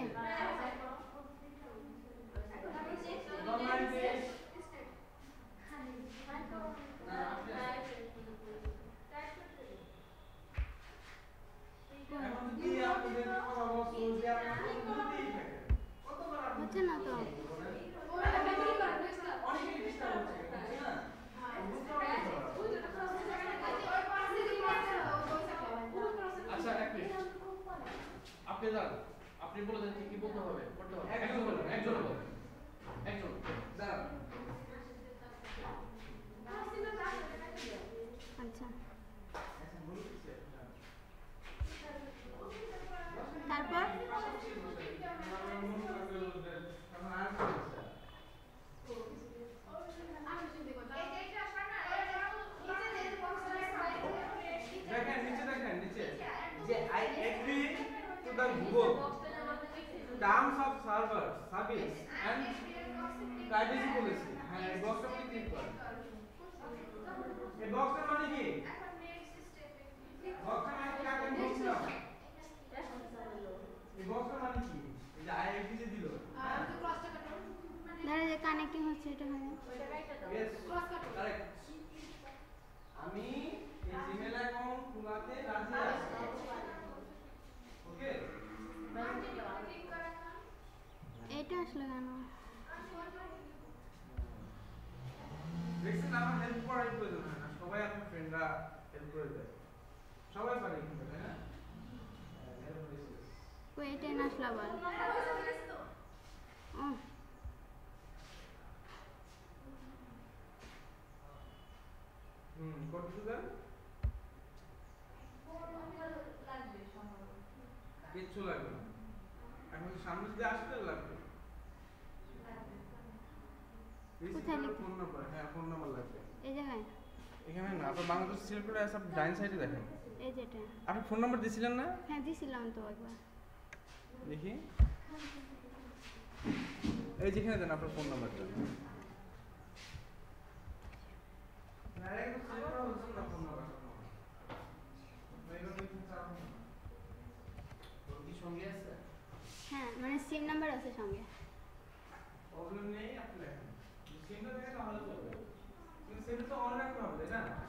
এখন কি আপনাদের কথা বলছো যে আপনি বলতেই থাকেন কতবার আপনি হচ্ছে না তো। অনেকেই ডিস্টার্ব হচ্ছে তাই না আচ্ছা এক মিনিট আপনি যান আপনি বলে দেন কি বলতে হবে করতে হবে একজন বলুন একজন দাঁড়ান আচ্ছা আচ্ছা বলুন তারপর দেখেন নিচে যে I agree to the Google terms of server service and privacy policy হ্যাঁ এই বক্সটা আপনি ক্লিক করেন এই বক্সের মানে কি বক্সের মানে কি আগে বলছিলাম এই বক্সের মানে কি এই যে I agree যে দিল ধরো যে কানেক্টিং হচ্ছে এটা হয় yes correct আমি এই জিমেল অ্যাকাউন্ট খোলাতে রাজি আছি ওকে এটা আসলে কেন? দেখছেন আমার হেল্প করার প্রয়োজন হয় না সবাই আপনার ফ্রেন্ডরা হেল্প করে দেয় সবাই পারে কিন্তু তাই না কই এটা না আসলে আবার ও কত দেন কিচ্ছু লাগবে না এখন সামনে যদি আসতে লাগবে কোথায় লিখতে? ফোন নাম্বার হ্যাঁ ফোন নাম্বার লাগবে এই জায়গায় এখানে না আপনার বাংলাদেশ সিলেক্ট করে সব ডাইন সাইডে দেখেন এই যেটা আপনি ফোন নাম্বার দিয়েছিলেন না হ্যাঁ দিছিলাম তো একবার দেখি এই যেখানে দেন আপনার ফোন নাম্বারটা হ্যাঁ মানে সিম নাম্বার আছে সঙ্গে প্রবলেম নেই আপনি লেখেন সিমটা দেখে তাহলে চলবে কিন্তু সিমটা তো অন রাখতে হবে তাই না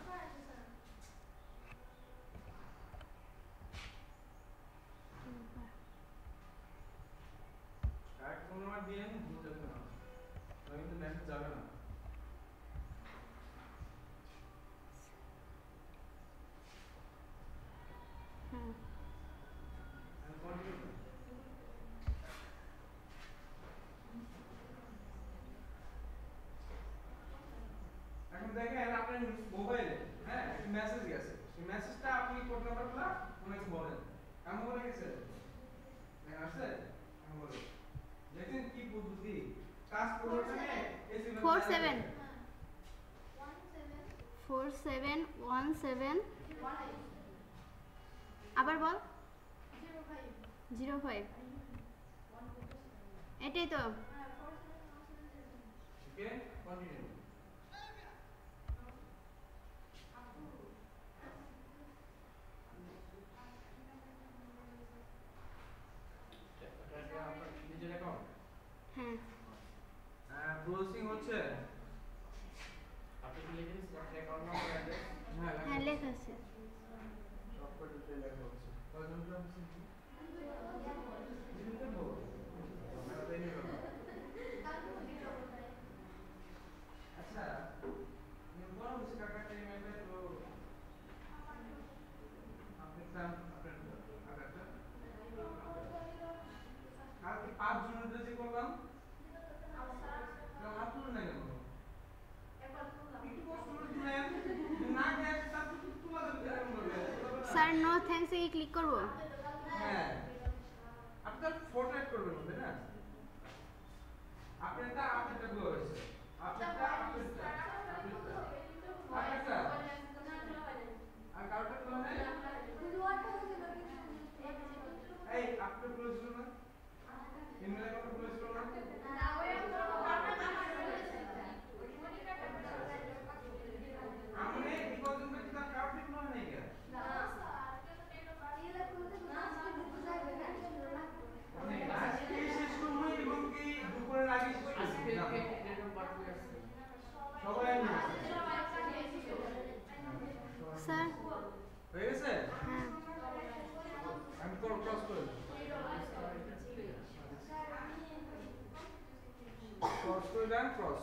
এক ফোন নাম্বার দিয়ে ভুল যাবে না তাহলে কিন্তু মেসেজ যাবে না হ্যাঁ এখন দেখেন আপনার মোবাইলে হ্যাঁ একটা মেসেজ গেছে সেই মেসেজটা আপনি কোড নাম্বারটা ওনাকে বলেন কেমন বলে গেছে দেখেন আসছে কেমন বলে দেখেন কি বুদ্ধি কাজ করতে নেই 47 4717 আবার বল 05 এটাই তো ওকে কন্টিনিউ নিজের অ্যাকাউন্ট হ্যাঁ ব্রাউজিং হচ্ছে আপনি কি লিখে দিয়েছেন আপনার অ্যাকাউন্ট নাম্বার অ্যাড্রেস হ্যাঁ লেখা আছে সব কয়টাতে লেখা হচ্ছে কয়জন জন আছে জিনিসটা বল আমরা তাই নিব আচ্ছা নিয়ম করা হচ্ছে কাকা টাইমে তো আপনি টাইম আপনার আগাটা কালকে 5 জনের যে করলাম কাল আপনি না কেন একটু কষ্ট করে দিলেন না গেছে তারপর তো তোমাদের কেমন বলবে স্যার নো থ্যাঙ্কস এ ক্লিক করব হ্যাঁ আপনি তো ফটো অ্যাড করবেন তাই না আপনারটা আপনারটা গুলো হয়েছে আপনারটা আর কারোটা গুলো নেই এই আপনার গুলো ছিল না ইমেল অ্যাকাউন্ট গুলো ছিল না আমনে ডিপোজিট में कितना काउंट कितना नहीं गया আজকে শেষ করব এবং কি দুপুরের আগে শেষ করব আজকে এরকম পার্টি আছে সবাই আসবে স্যার হয়ে গেছে হ্যাঁ আমি ক্রস করে দেন ক্রস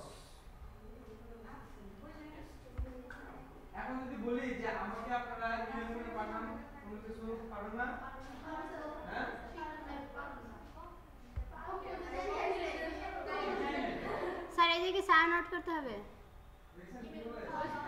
এখন যদি বলি যে আমাকে আপনারা ইমেল করে পাঠান কোনো কিছু পাবেন না হ্যাঁ স্যার এই যে কি সাইন আউট করতে হবে দেখছেন কি বলে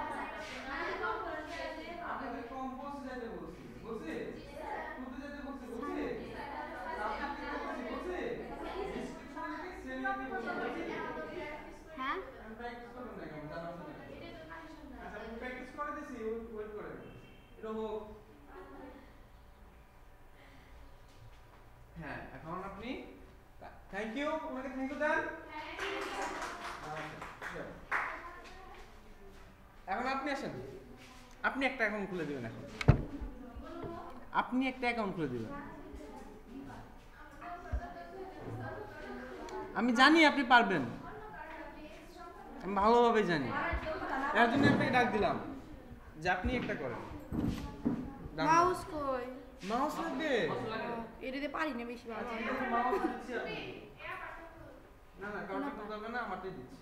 আপনাদের কম্পোজ যেতে বলছি বলছি খুঁজতে যেতে বলছি বলছি আপনি কি বলছি বলছি ডেসক্রিপশন লিখে সেন্ড করতে বলছি হ্যাঁ আমি প্র্যাকটিস করবেন না কেমন জানা আছে আচ্ছা আমি প্র্যাকটিস করে দিছি ওয়েট করেন এটা হোক হ্যাঁ এখন আপনি থ্যাংক ইউ ওনাকে থ্যাংক ইউ দেন এখন আপনি আসেন আপনি একটা অ্যাকাউন্ট খুলে দিবেন এখন আপনি একটা অ্যাকাউন্ট খুলে দিবেন আমি জানি আপনি পারবেন আমি ভালোভাবে জানি এর জন্য আপনাকে ডাক দিলাম যে আপনি একটা করেন মাউস কই মাউস লাগবে এটাতে পারি না বেশি ভালো আচ্ছা, ঠিক আছে, মাউস দিচ্ছি আপনি না না কাউকে তো দরকার না আমারটাই দিচ্ছি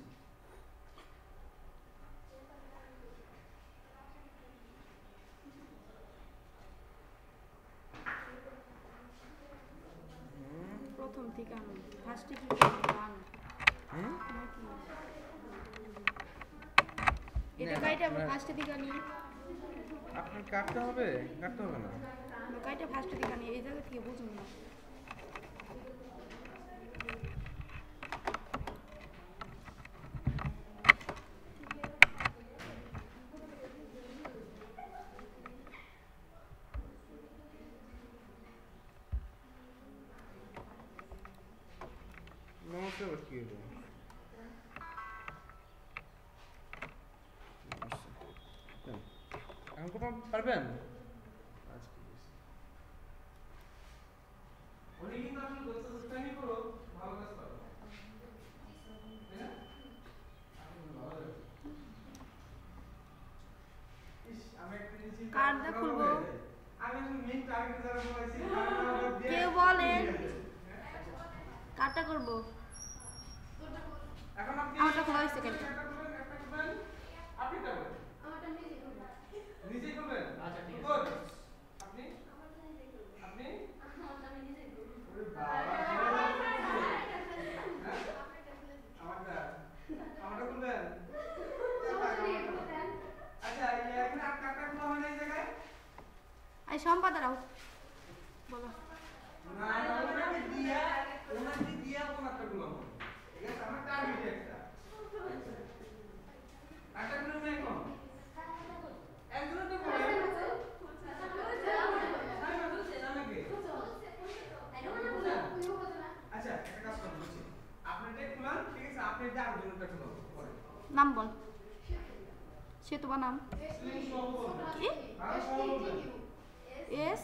প্রথম থেকে আমি ফার্স্টে কি গান হুম নাকি এটা গাইটা ফার্স্টে দিকে আনি আপনার কাটতে হবে না গাইটা ফার্স্টে দিকে আনি এই জায়গা থেকে বুঝুন না পারবেন? আচ্ছা ঠিক আছে। উনি কিন্তু আসলে বলতে দুষ্টামি করো ভালো কাজ পারো। তাই না? ইস আমি একটা জিনিস কার্ডটা খুলবো। আমি আসলে মেইন টার্গেট যারা বলেছি কেউ বলেন কার্ডটা করব। এখন আপনি আমারটা খোলা হয়েছে কেন? একটা করবেন আপনি টা করেন আমারটা নিজে করব নিজেই করবেন। আচ্ছা ঠিক আছে। গুড। আপনি আমারটা নিজে করব আপনি আমারটা আমি নিজে করব ওরে বাবা আমারটা করবেন। আচ্ছা এখানে আর কাটা খোলা হয় না এই জায়গায়? আই সম্পা দাঁড়াও বলো। না ওনাকে দিয়া ওনারটা খোলা হবে। ঠিক আছে আমার টার্গেট একটা। কাটা খোলা নেই এখন। একজনের তো করে আচ্ছা একটা কাজ করুন বলছি আপনারটাই খুলান ঠিক আছে আপনি যে আরেকজনেরটা খুলান পরে নাম বল। সে তোমার নাম স্লিং সহ বলবেন কি? আর সহ বলবেন এস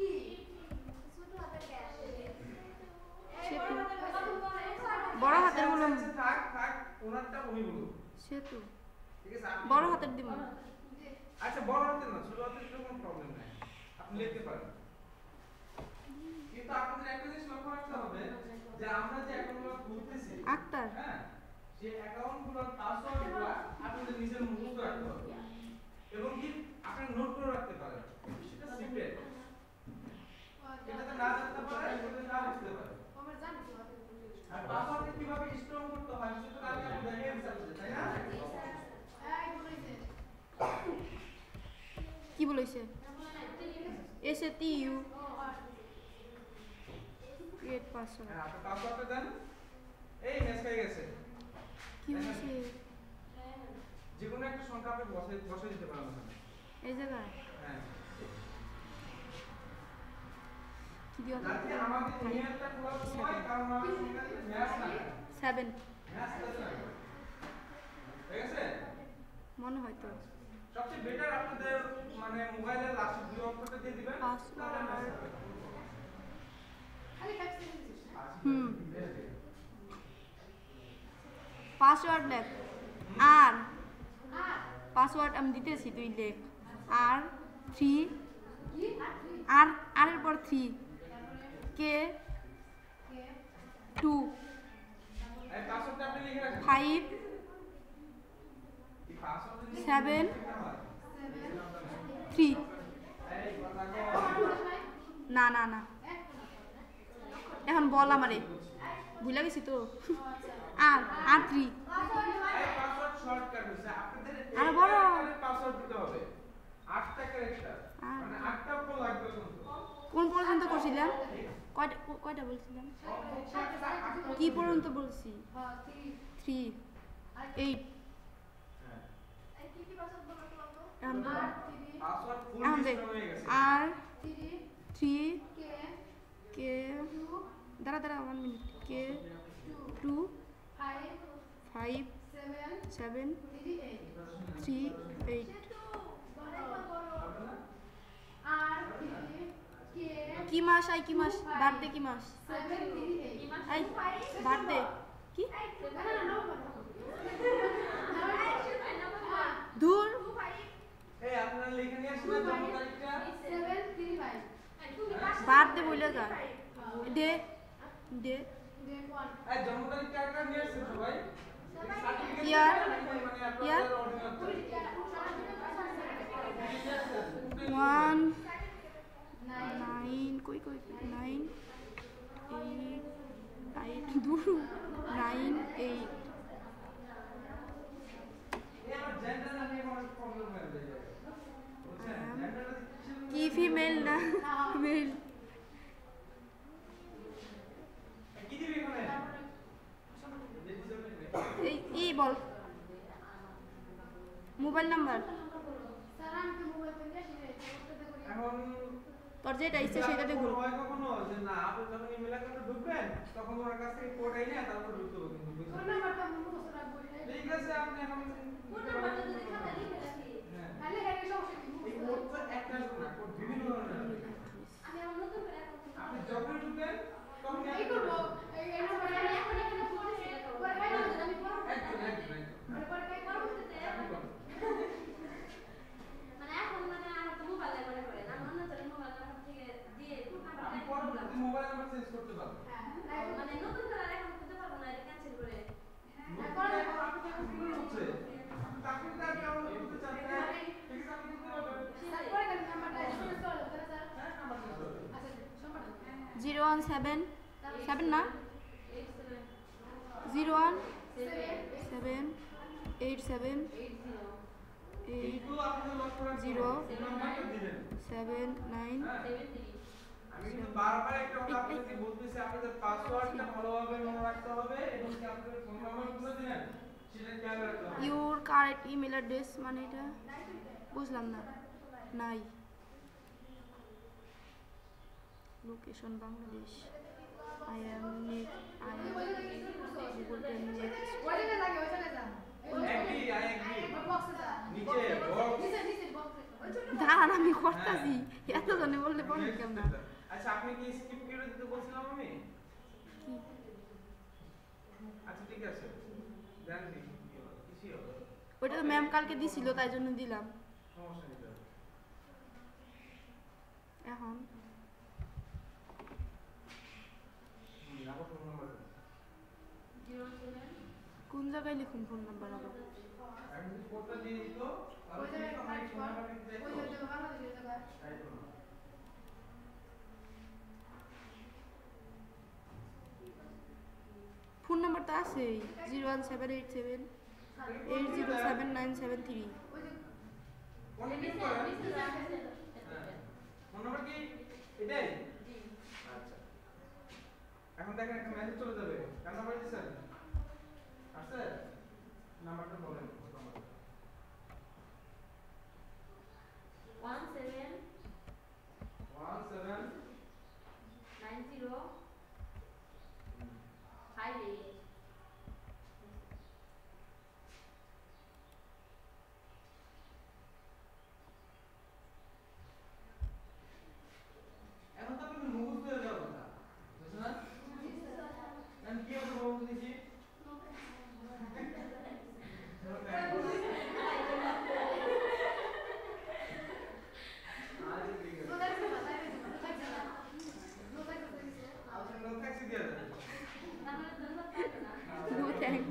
সেতু বড় হাতের বলুন। থাক ওনারটা উনি বলুন সেতু ঠিক আছে আপনি বড় হাতের দিব। আচ্ছা বড় হাতের না ছোট হাতের কোনো প্রবলেম নাই আপনি লিখতে পারেন কিন্তু আপনাদের একটা জিনিস লক্ষ্য রাখতে হবে যে আমরা যে অ্যাকাউন্টগুলো খুলতেছি আক্তার হ্যাঁ সেই অ্যাকাউন্টগুলোর পাসওয়ার্ডগুলো আপনাদের নিজের মুখস্থ রাখতে হবে এবং কি আপনি নোট করে রাখতে পারেন সেটা সিক্রেট এটাতে না জানতে পারে এটাতে না লিখতে পারে আমার জানি তো আর পাসওয়ার্ড কিভাবে স্ট্রং করতে হয় সেটা তো আগে আপনি দেখিয়ে দিয়েছেন তাই না এই বলেছে কি বলেছে? S A T U create password. হ্যাঁ আপনি পাসওয়ার্ডটা দেন এই ম্যাচ হয়ে গেছে কি হয়েছে? যে কোনো একটা সংখ্যা আপনি বসাই দিতে পারেন ওখানে এই জায়গায় হ্যাঁ কি দিও? যাতে আমাদের নিয়মটা খোলা হয় কারণ আমাদের সংখ্যাতে ম্যাচ না 7 ম্যাচ যাতে না ঠিক আছে মনে হয় তো। সবচেয়ে বেটার আপনাদের মানে মোবাইলের লাস্ট দুই অক্ষরটা দিয়ে দিবেন পাসওয়ার্ড খালি ফ্যাক্স দিছিস পাসওয়ার্ড লেখ আর পাসওয়ার্ড আমি দিতেছি তুই লেখ আর 3 আর আর এর পর 3 কে 2 এই পাসওয়ার্ডটা আপনি লিখে রাখেন 5 এই পাসওয়ার্ডটা লিখে 7 3 এই কথা কো না না না এখন বল আমারে ভুলে গেছি তো আর আর 3 এই পাসওয়ার্ড শর্টকাট হইছে আপনাদের আরে বড় পাসওয়ার্ড দিতে হবে 8টা ক্যারেক্টার মানে 8টা অক্ষর লাগবে কিন্তু কোন পর্যন্ত করছিলাম কয়টা কয়টা বলছিলাম কি পর্যন্ত বলছি 3 8 কি কি পাসওয়ার্ড বলতে বলতো এখন পাসওয়ার্ড ফুল এখন দেখ লিস্ট হয়ে গেছে আর 3 3 কে কে দাঁড়া 1 মিনিট কে 2 5 5 7 7 3 8 3 8 আর কে কি মাস আই কি মাস বার্থডে কি মাস 7 3 8 আই বার্থডে কি দূর এই আপনারা লিখে নিয়ে আসবেন জন্ম তারিখটা 7 3 5 বার্থডে বলে যা দে দে এই জন্ম তারিখটা একটা নিয়ে আসছেন সবাই সার্টিফিকেট ইয়ার মানে ইয়ার আপনাদের অরিজিনাল 1 9 কই 9 8 8 দূর 9 8 এই আমার জেন্ডার না নিয়ে কোনো প্রবলেম হয়ে যায় বুঝছেন জেন্ডারটা কি ফিমেল না মেল কি দিবি এখানে এই ই বল মোবাইল নাম্বার এখন তোর যেটা ইচ্ছে সেটাতে বল হয় কখনো যে না আপনি যখন ইমেল অ্যাকাউন্টে ঢুকবেন তখন ওর কাছ থেকে কোড আইনা তারপর ঢুকতে হবে কিন্তু বুঝছেন ঠিক আছে আপনি এখন ফোন নাম্বারটা যদি খাতা লিখে রাখি তাহলে এর সমস্যা কি এই কোড তো একটা না, কোড বিভিন্ন ধরনের আছে। আমি আমার নতুন করে এখন আপনি যখনই ঢুকেন তখন এই করব এই নাম্বারে আমি এখন এখানে ফোন সেট করব পরে কাজ করতে আমি পরে একদম পরে কাজ করতে মানে এখন মানে আমার তো মোবাইলে মনে করে না অন্য জনের মোবাইল নাম্বার থেকে দিয়ে আপনি পরবর্তী মোবাইল নাম্বার চেঞ্জ করতে পারবেন। মানে নতুন করে আর এখন করতে পারবো না, এটা ক্যান্সেল করে আপনি তো এখন ভুল হচ্ছে। আপনি তাকে তার ডাউনলোড করতে চান না, ঠিক আছে আপনি করতে পারবেন। পরে কাজ নাম্বারটা স্টোর করতে হবে স্যার। হ্যাঁ, নাম্বার চেঞ্জ করতে হবে। আচ্ছা সম্পর্ক 017 7 না 017 কিন্তু আপনি লক্ষ্য রাখবেন এই নাম্বারটা দিবেন। 7 9 আমি কিন্তু বারবার একটা কথা আপনাকে বলতেছি, আপনাদের পাসওয়ার্ডটা ভালোভাবে মনে রাখতে হবে এবং কি আপনাদের ফোন নাম্বারগুলো দিবেন সেটা খেয়াল রাখতে হবে। ইউর কারেক্ট ইমেল অ্যাড্রেস মানে এটা বুঝলাম না। নাই location Bangladesh. I am Google pay next. ওই জায়গায় লাগে ওই জায়গায় যান এগ্রি আই এগ্রি বক্সে যা নিচে বক্স নিচে বক্সে দাঁড়ান আমি করতেছি এত জনে বললে পারবো কেমন। আচ্ছা আপনি কি স্কিপ করে দিতে বলছিলাম আমি? আচ্ছা ঠিক আছে দেন দিই কিছু হবে ওটা তো ম্যাম কালকে দিছিল তাই জন্য দিলাম। সমস্যা নেই। এখন আবার ফোন নাম্বার কোন জায়গায় লিখুন ফোন নাম্বার আবার? আমি যদি কোডটা দিয়ে দিত তাহলে কি আমার ফোন নাম্বার দিতে ওই জায়গায় বাংলাদেশের জায়গায় তাই তো না। ফোন নাম্বার তো আছেই 01787 807973। ওই যে কোন ক্লিক করেন? ফোন নাম্বার কি এটাই? আচ্ছা এখন দেখেন একটা মেসেজ চলে যাবে। কার নাম্বার দিছেন? আছে নাম্বারটা বলেন। 17 17 90 58 এখন তো আপনি মুখস্থ হয়ে যাওয়ার কথা বুঝছেন না? এখন কি হবে বলুন দেখি? No thanks.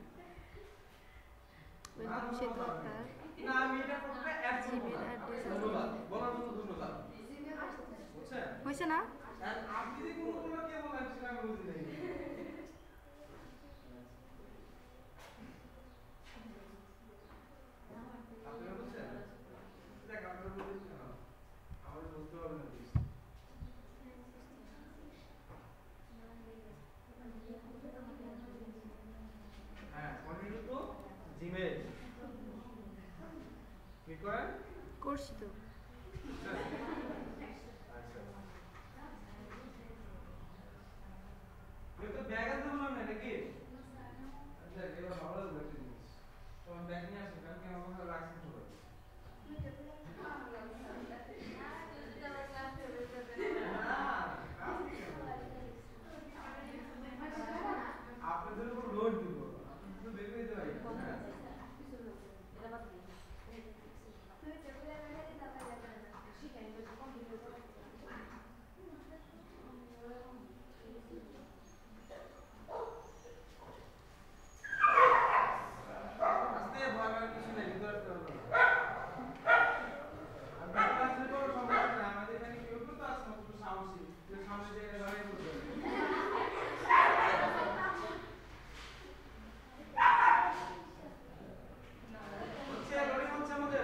ওয়েলকাম সেতু আক্তার। না আমি এটা করতে অ্যাড করব না। ধন্যবাদ বলার জন্য ধন্যবাদ বুঝছেন? হয়েছে না? আর আপনি যে কোনগুলো কে বলেন সেটা আমি বুঝি নাই। আপনারা বুঝছেন? দেখ আপনারা বুঝছেন না আমাদের বুঝতে হবে না প্লিজ। হ্যাঁ কন্টিনিউ টু জিমেইল কি করেন? করছি তো। আচ্ছা ये तो बैग আছে বললাম না নাকি? আচ্ছা এবার ভালো লাগবে একটা জিনিস। তো আমি ব্যাগ নিয়ে আসি কারণ কি আমার কাছে রাখছি তো। আপনাদের উপর লোড দিব। আপনি তো দেখে দিতে পারি। আস্তে ভাগার কিছু নেই ভিতরে আসতে হবে না। আর ব্যাগটা আসলে কোনো সমস্যা না। আমাদের এখানে কেউ তো আছে না একটু সাহসী। যে সামনে জায়গায় দাঁড়িয়ে পড়বে। হচ্ছে লোডিং হচ্ছে আমাদের।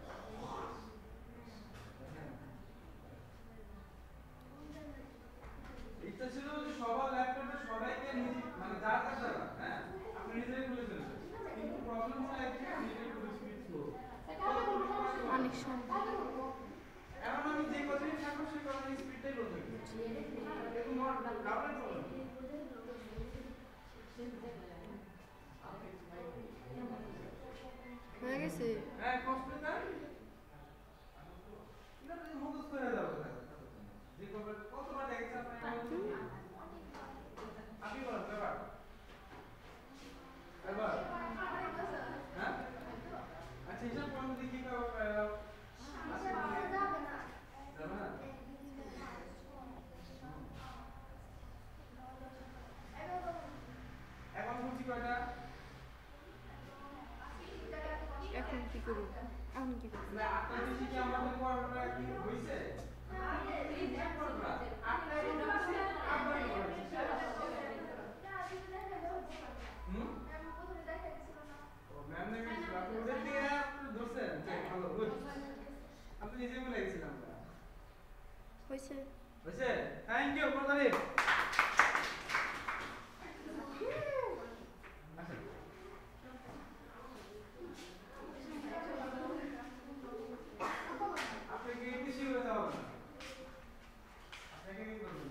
ইচ্ছা ছিল যে সবার ল্যাপটপে সবাইকে মানে যার কাছে যারা হ্যাঁ আপনি নিজেই খুলে ফেলবেন কিন্তু প্রবলেম হলো একদিকে নিজেই খুলে স্পিড স্লো কানেকশন এখন আমি যে কথাই থাকবো সেই কথাই স্পিডটাই বলতে হবে এরকম ডাবল প্রবলেম হয়ে গেছে। হ্যাঁ কষ্ট দেন মুখস্থ হয়ে যাবে যে করবে কতবার দেখেছেন আপনি বলেন ব্যাপার এবার হ্যাঁ আচ্ছা হিসাব করুন দেখি যাবে না এখন বুঝছি কয়টা এখন কি করব আমি কি করব না আপনার বেশি কি আমাদের পড়াটা কি হইছে আপনি নিজে বলে গেছিলাম হইছে হইছে থ্যাংক ইউ প্রদারি আপনাকে বেশি হয়ে যাওয়া না আপনাকে কি করবেন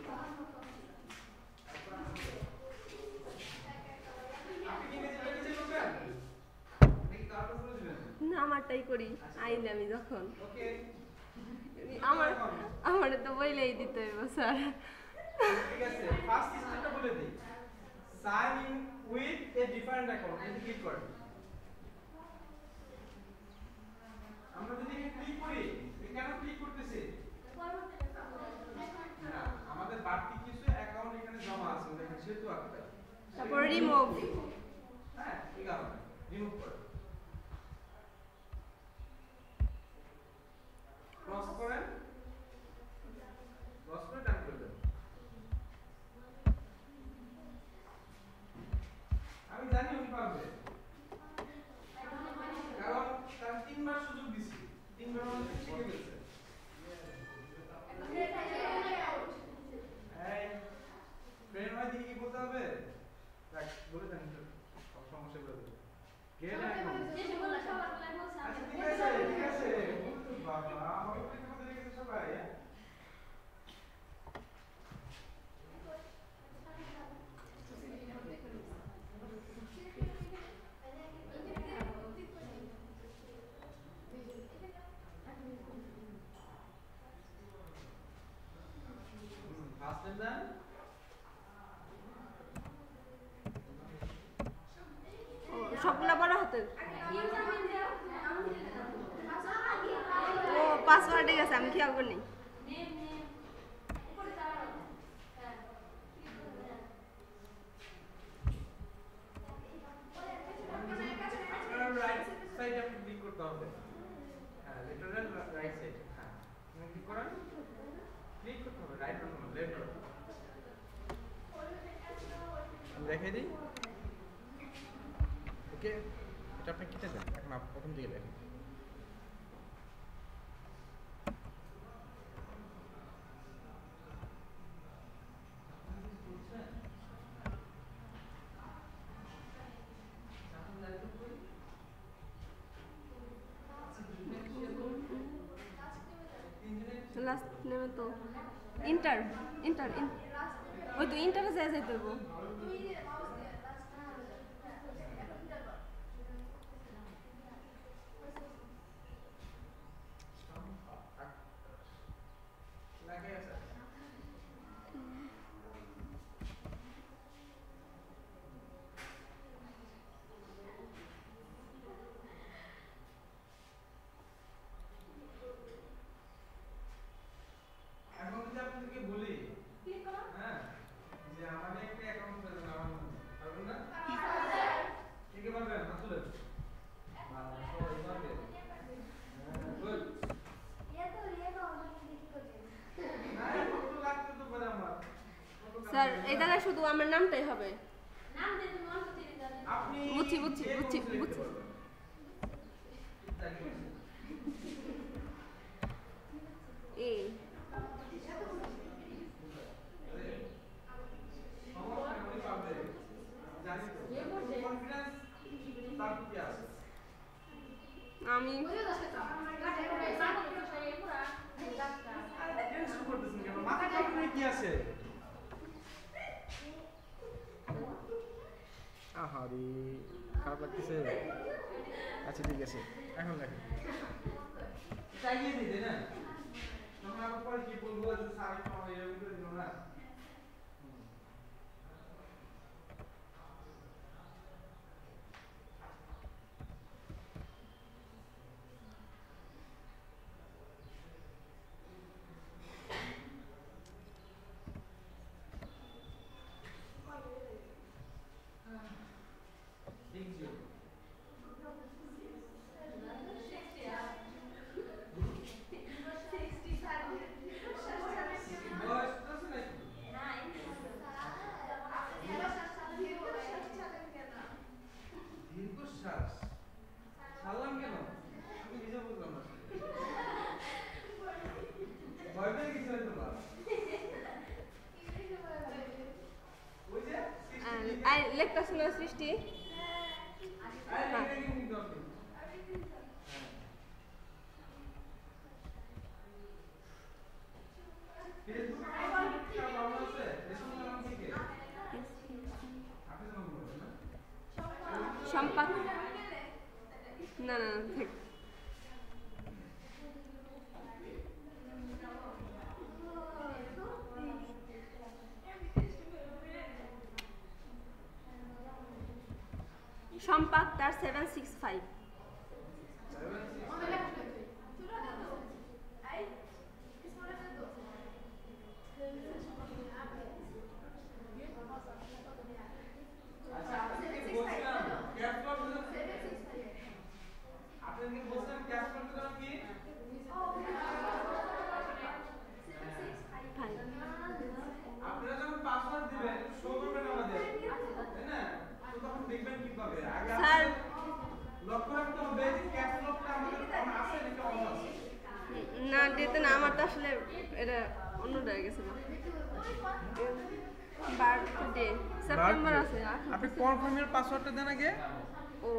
আপনি কি নিজে করবেন নাকি কারো করে দিবেন না আমারটাই করি আইন আমি যখন ওকে আমার তো বইলেই দিতে হইব স্যার ঠিক আছে ফার্স্ট স্টেপটা বলে দেই sign in with a different account এটি ক্লিক করেন আমরা যদি ক্লিক করি কেন ক্লিক করতেছি না আমাদের বাড়তি কিছু অ্যাকাউন্ট এখানে জমা আছে দেখেন সেতু আঁকতে তারপর রিমুভ হ্যাঁ এই কারণে রিমুভ করে ক্রস করেন ক্রস করে ডান করে দেন আমি জানি উনি পারবে কারণ তার তিনবার সুযোগ দিছি তিনবার মধ্যে শিখে গেছে এই ফ্রেন্ড হয় দিকে কি বলতে হবে দেখ বলে দেন সব সমস্যা করে দেবে গেট এখন আচ্ছা ঠিক আছে বাবা আমাকে পরীক্ষা করতে রেখেছে সবাই ফার্স্ট এন্ড দেন সবগুলা বড় হাতের ও পাসওয়ার্ডে গেছে আমি খেয়াল করিনি আপনার রাইট সাইডে আপনি ক্লিক করতে হবে হ্যাঁ লিটারাল রাইট সাইড হ্যাঁ আপনি ক্লিক করেন ক্লিক করতে হবে রাইট বাটন লেফট বাটন দেখাই দিই ওকে এটা আপনি কেটে দেন এখন প্রথম দিকে লেখেন লাস্ট নেমে তো ইন্টার ইন্টার ওই তো ইন্টারে যাইতে হইব লাগে আছে এখন যদি আপনাদেরকে বলি হ্যাঁ যে আমাদের একটা অ্যাকাউন্ট আছে আমার পারবেন না কে কে পারবেন আসলে সবাই পারবে গুড স্যার এই জায়গায় শুধু আমার নামটাই হবে আপনি বুঝছি বুঝছি বুঝছি বুঝছি এই আমি কি আছে আহারে খারাপ লাগতেছে আচ্ছা ঠিক আছে এখন দেখেন চাইয়ে দিতে না তখন আবার পরে কি বলবো যে স্যার একটু আমার এরকম করে দিল না দীর্ঘশ্বাস ছাড়লাম কেন আমি নিজে বুঝলাম না ভয় পেয়ে গেছি হয়তো বা ওই যে আর লেখতাছ না সৃষ্টি সম্পাক না না ঠিক সম্পাক তার 765 না ডেতে না আমার তো আসলে এটা অন্যটা হয়ে গেছে বার্থডে সেপ্টেম্বর আছে আপনি কনফার্মের পাসওয়ার্ডটা দেন আগে ও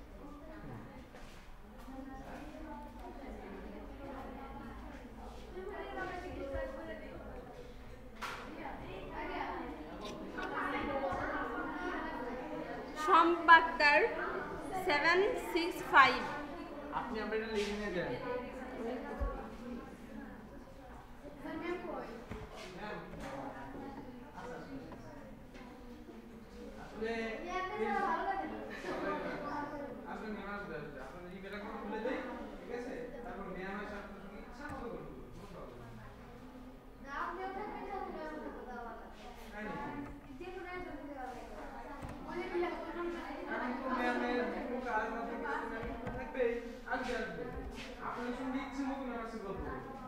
সম্পাক তার 765 আপনি আমরা এটা লিখে নিয়ে যান আপনার সঙ্গে ইচ্ছে মতো আমার সাথে গল্প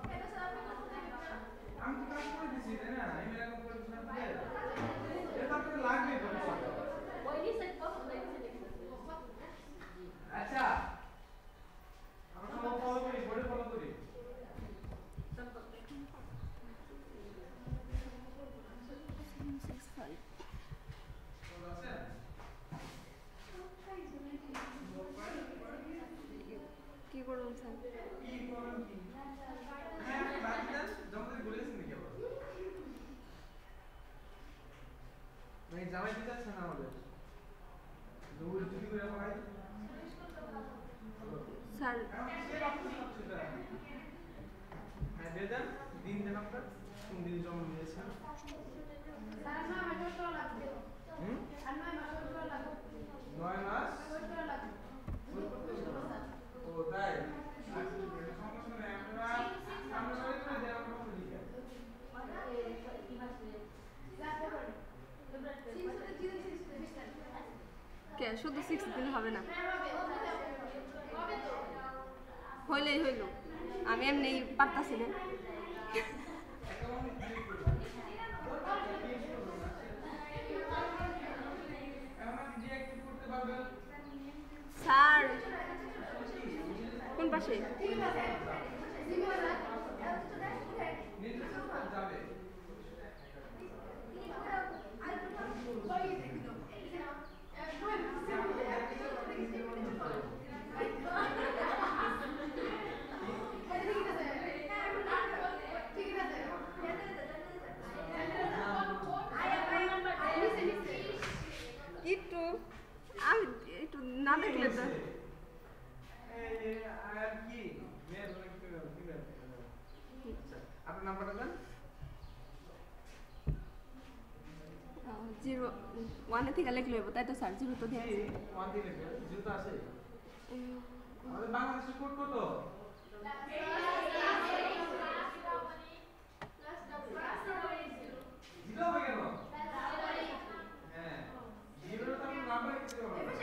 আমি তো কাজ করে দিচ্ছি তাই না ইমেল অ্যাকাউন্ট করে দিচ্ছি এটা আপনাকে লাগবে আচ্ছা আমরা সব ফলো করি বোর্ডে ফলো করি কি করুন স্যার কি করুন কি হ্যাঁ আপনি বাদ দেন জমাতে বলেছেন নাকি আবার মানে জামাই দিতে যাচ্ছে না আমাদের দৌড় চুরি করে পাই স্যার হ্যাঁ দিয়ে দেন দিন দেন আপনার কোন দিন জমা নিয়েছেন হুম 9 মাস ও তাই সমস্যা নেই আমরা সবাই করে দেওয়া আমরা লিখে কে শুধু 6 দিন হবে না হইলেই হইল আমি এমনি পারতাছি না স্যার কোন পাশে একটু আমি একটু না দেখলে তো আর কি মেয়ে বলে কি ওয়ানে থেকে লিখলে হইব তাই তো স্যার জিরো তো দিয়ে আছে। 1 থেকে লিখবে, 0 তো আছে। আমাদের বাংলাদেশের কোড কত? জিরো হবে কেন? হ্যাঁ, জিরো তো আমরা নাম্বার লিখতে পারবো না।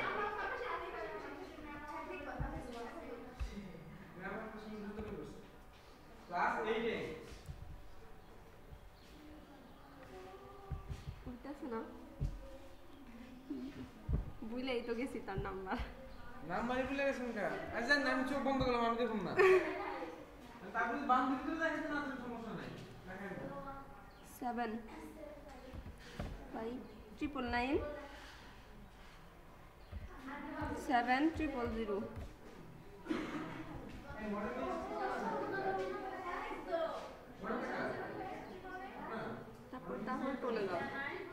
গ্রামার প্রশ্ন বুঝতে পারছো? ক্লাস 8 এ বুঝতেছ না বুঝলেই তো গেছি তার নাম্বার নাম্বারই ভুলে গেছেন কা? আচ্ছা আমি চোখ বন্ধ করলাম, আমি দেখুন না। তারপরে বাম দিকে তো যাইতে না, সমস্যা নাই। দেখাই দাও। 7 5 999 7 000 এই মডেল তারপর চলে যাও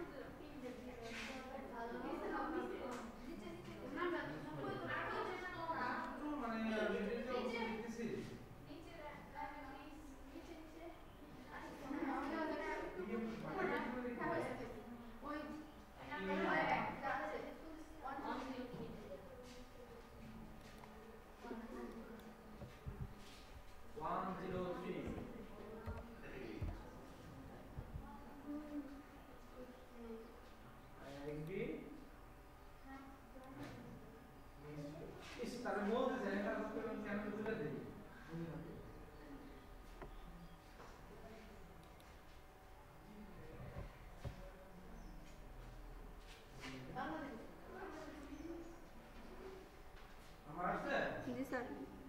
জি স্যার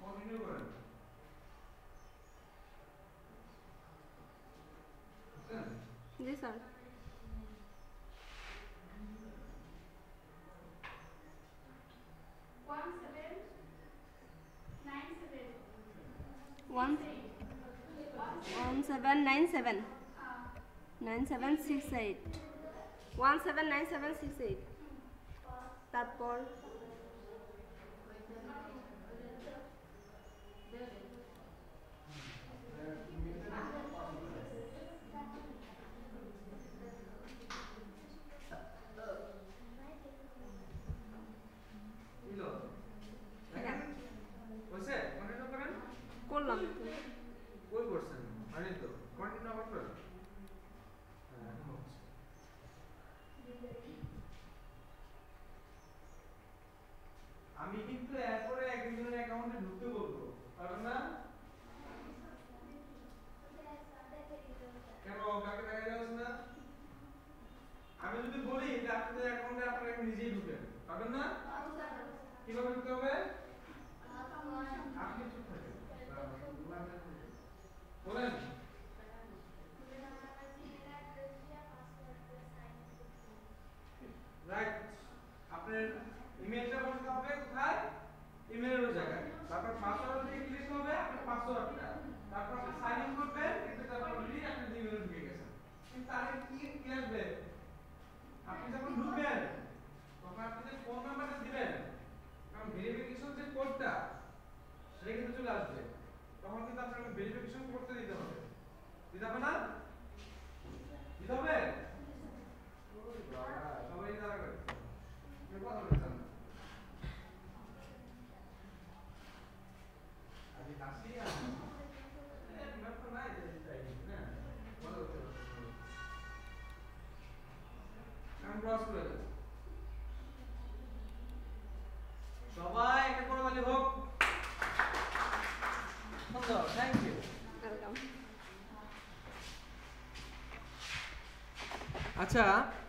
জি স্যার 1797 9768 179768 তারপর করলাম কই করছেন? মানে তো কন্টিনিউ আবার করেন। আমি কিন্তু এরপরে একজনের অ্যাকাউন্টে ঢুকতে বলবো, পারবেন না? কেন কাকে দেখা যাচ্ছে না? আমি যদি বলি যে আপনাদের অ্যাকাউন্টে আপনারা নিজেই ঢুকেন, পারবেন না? কিভাবে ঢুকতে হবে? আপনি চুপ থাকেন, বলেন। রাইট, আপনার ইমেলটা বলতে হবে কোথায়? ইমেলের ওই জায়গায়। তারপর পাসওয়ার্ড দিয়ে ক্লিক হবে, আপনার পাসওয়ার্ডটা। তারপর আপনি সাইন ইন করবেন, কিন্তু তারপর অলরেডি আপনি জিমেইলে ঢুকে গেছেন। কিন্তু তাহলে কি আসবে? আপনি যখন ঢুকবেন তখন আপনি যে ফোন নাম্বারটা দিবেন, কারণ ভেরিফিকেশন যে কোডটা সেটা কিন্তু চলে আসবে। তখন কিন্তু আপনাকে ভেরিফিকেশন করতে দিতে হবে। দিতে হবে না? দিতে হবে? ওই বাবা, সবাই দ্বারা করে। কি কথা বলছেন? আজকে কাশি আছে। বিমান তো নাই যে তাই না? বলো তো। আমি ব্রাউজ করে দেব। সবাই একটা করে তালি হোক। সুন্দর, থ্যাংক ইউ। ওয়েলকাম আচ্ছা,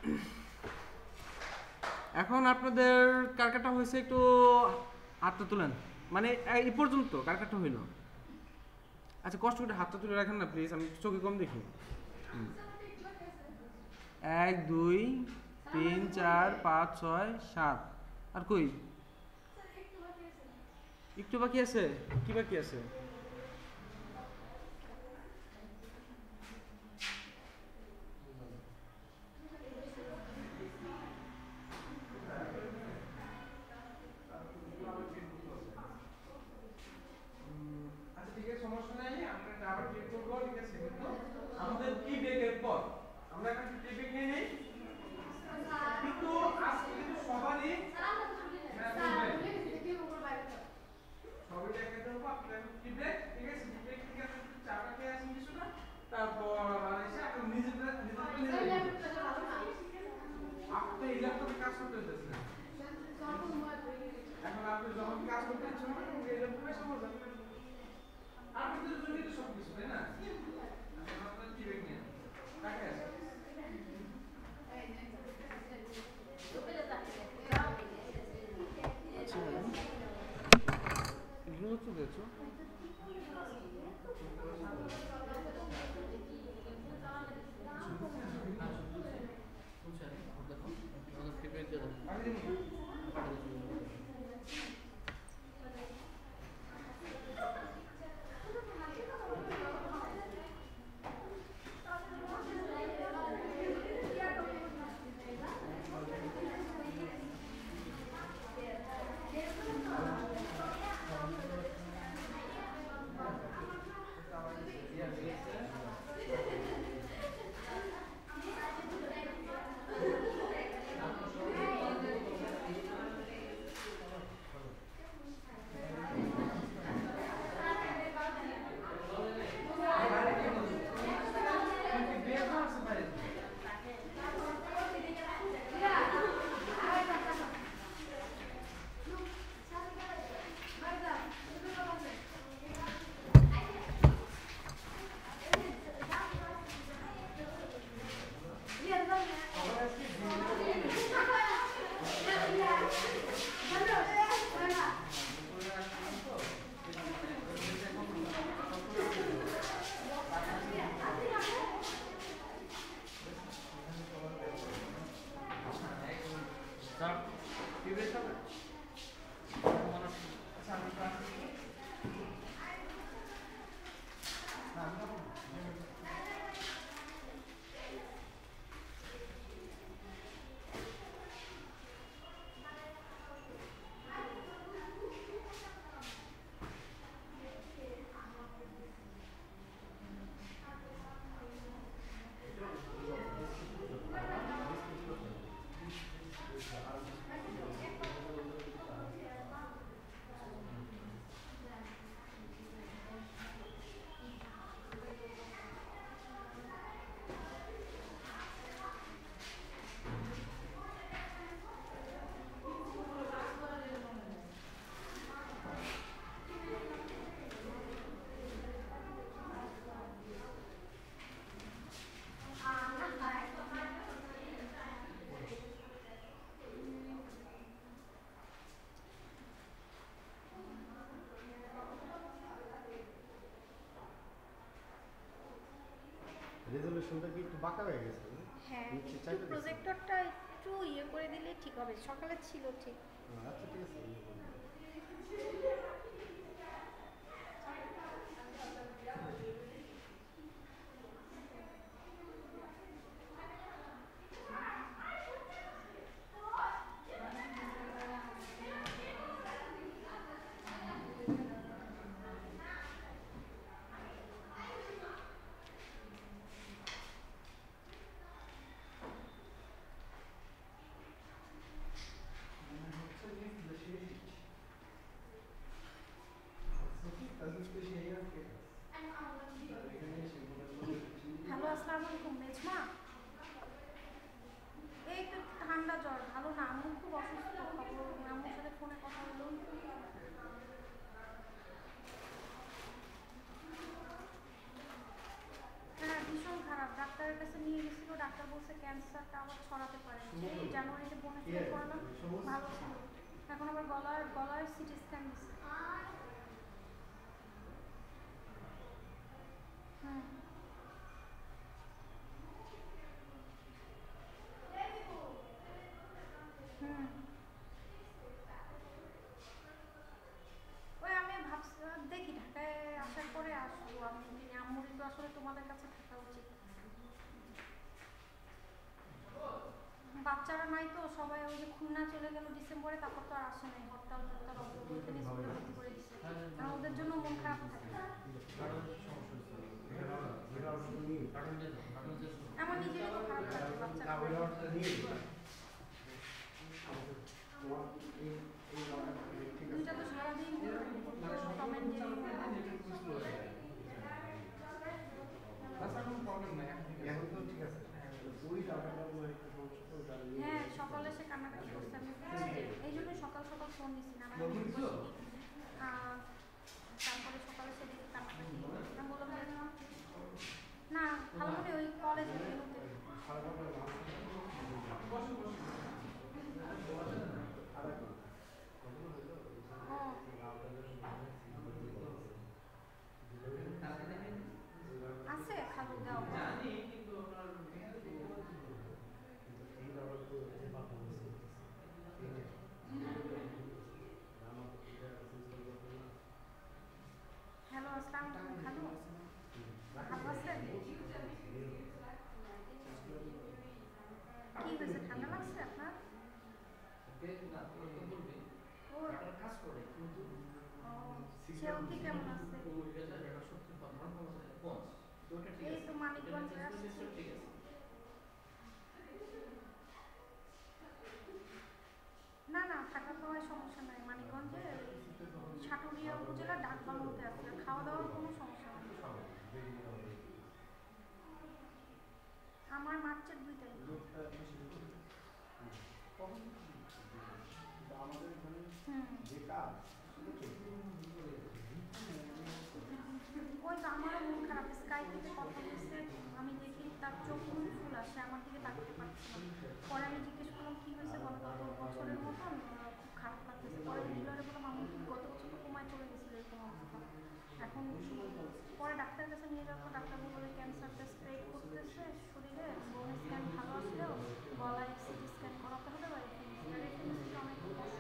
এখন আপনাদের কারকাটা হয়েছে, একটু হাতটা তুলেন, মানে এই পর্যন্ত কারকাটা হইল। আচ্ছা, কষ্ট করে হাতটা তুলে রাখেন না প্লিজ, আমি চোখে কম দেখি। 1 2 3 4 5 6 7 আর কই? একটু বাকি আছে। কি বাকি আছে? আচ্ছা ঠিক আছে, সমস্যা নাই, আমরা এটা আবার ক্লিক করব। ঠিক আছে, কিন্তু আমাদের কি ব্রেকের পর আমরা এখন কি ব্রেক নিয়ে নেই। ফিভার হবে আচ্ছা আমি ক্লাসে রেজলিউশনটা কি একটু বাঁকা হয়ে গেছে? হ্যাঁ, নিচে একটু চাইতে প্রজেক্টরটা একটু ইয়ে করে দিলে ঠিক হবে। সকালে ছিল ঠিক। আচ্ছা ঠিক আছে। হ্যালো, আসসালামু আলাইকুম মেজমা। এই একটু ঠান্ডা জ্বর, ভালো না, আম্মু খুব অসুস্থ। আম্মুর সাথে ফোনে কথা হলো। হ্যাঁ, ভীষণ খারাপ। ডাক্তারের কাছে নিয়ে গেছিল, ডাক্তার বলছে ক্যান্সারটা আবার ছড়াতে পারে। এই জানুয়ারিতে বোনে ফোন করালাম, ভালো ছিল। এখন আবার গলার সিটি স্ক্যান দিচ্ছে। হুম। হুম। ওই আমি ভাবছি দেখি ঢাকায় আসার পরে আসবো। আম্মুর তো আসলে তোমাদের কাছে থাকা উচিত। বাচ্চারা নাই তো, সবাই ওই যে খুলনা চলে গেল ডিসেম্বরে, তারপর তো আর আসে নাই। হরতাল স্কুলে ভর্তি করে দিচ্ছে। আর ওদের জন্য মন খারাপ থাকে। আমার নিজেরই তো খারাপ লাগে বাচ্চারা। দুইটা তো সারাদিন কমেন্ট দিয়ে এখন তো ঠিক আছে। ওই টাকাটা একটু সমস্যা তো ওটা নিয়ে হ্যাঁ, সকালে সে কান্নাকাটি করছে। আমি এই জন্যই সকাল সকাল ফোন দিছি না। তারপরে সকালে সে দেখি কান্নাকাটি। আমি বললাম যে না, ভালো করে ওই কলেজে বেরোতে। আছে খালু দাও। হ্যালো, আসসালামু আলাইকুম খালু। ভালো আছেন? কি হয়েছে, ঠান্ডা লাগছে আপনার? সেও কি কেমন আছে? এই তো মানিকগঞ্জে আসছে। না না, থাকা খাওয়ার সমস্যা নাই। মানিকগঞ্জে সাটুরিয়া উপজেলা ডাকবাংলোতে আছে। খাওয়া দাওয়ার কোনো সমস্যা নেই। আমার মার্চের 2 তারিখ। আমাদের এখানে হুম। যে কাজ ওই তো আমারও মন খারাপ। স্কাই থেকে কথা বলছে, আমি দেখি তার চোখ মুখ ফুল আসে, আমার দিকে তাকাতে পারছি না। পরে আমি জিজ্ঞেস করলাম কি হয়েছে, গত বছরের মতন খুব খারাপ লাগতেছে। পরে ডিলারে বললাম আমি গত বছর তো কমায় চলে গেছিল এরকম অবস্থা। এখন পরে ডাক্তারের কাছে নিয়ে যাওয়ার পর ডাক্তার বললো ক্যান্সারটা স্প্রেড করতেছে শরীরে। বোন স্ক্যান ভালো আসলেও গলায় সিটি স্ক্যান করাতে হবে বা অনেক কষ্ট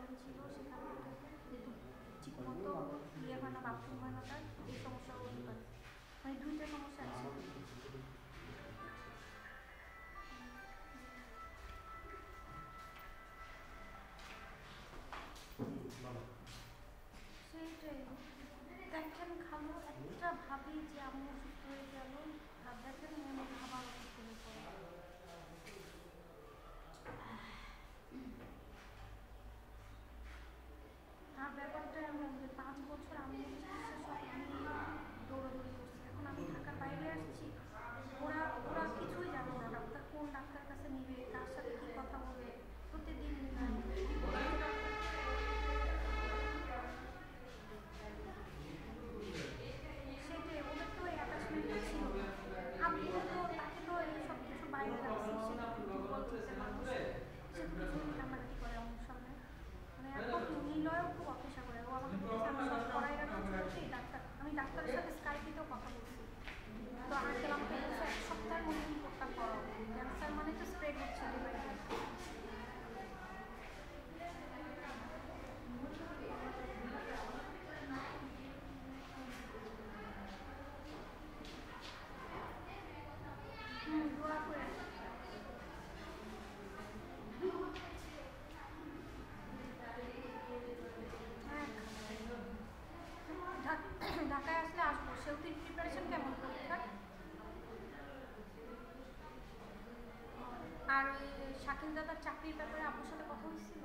প্রবলেম ছিল, সেখান থেকে ঠিকমতো ইয়ে হয় না, বাথরুম হয় না, তার এই সমস্যাও হতে পারে, মানে দুইটা সমস্যা আছে। সেইটাই দেখেন খালো, একটা ভাবি যে আম্মু অসুস্থ হয়ে গেল, আর দেখেন মনে খাবার অসুস্থ হয়ে পড়ে। আর ব্যাপারটা এমন যে 5 বছর আমি চিকিৎসা সব আমি দৌড়াদৌড়ি করছি, এখন আমি ঢাকার বাইরে আসছি, ওরা ওরা কিছুই জানে না, ডাক্তার কোন ডাক্তার কাছে নিবে, কার সাথে কী কথা বলবে, প্রতিদিন সেটাই, ওদের তো এই অ্যাটাচমেন্টটা ছিল না। আমি তো তাকে তো এই সব কিছু বাইরে রাখছি, সে তো ফুটবল খেলতে মানুষ, সে তো কিছু কান্নাকাটি করে আমার সামনে, মানে এখন নিলয়ও খুব অপেক্ষা করে, ও আমাকে বলছে আমি সব করাই রাখছি, ডাক্তার আমি ডাক্তারের সাথে স্কাইপিতেও কথা বলছি, তো আঙ্কেল আমাকে বলছে 1 সপ্তাহের মধ্যে রিপোর্টটা করো, ক্যান্সার মানে তো স্প্রেড হচ্ছে ডে বাই ডে। দোয়া করে ঢাকায় আসলে আসবো। সেউতির প্রিপারেশন কেমন পরীক্ষার? আর ওই শাকিল দাদার চাকরির ব্যাপারে আপনার সাথে কথা হয়েছিল?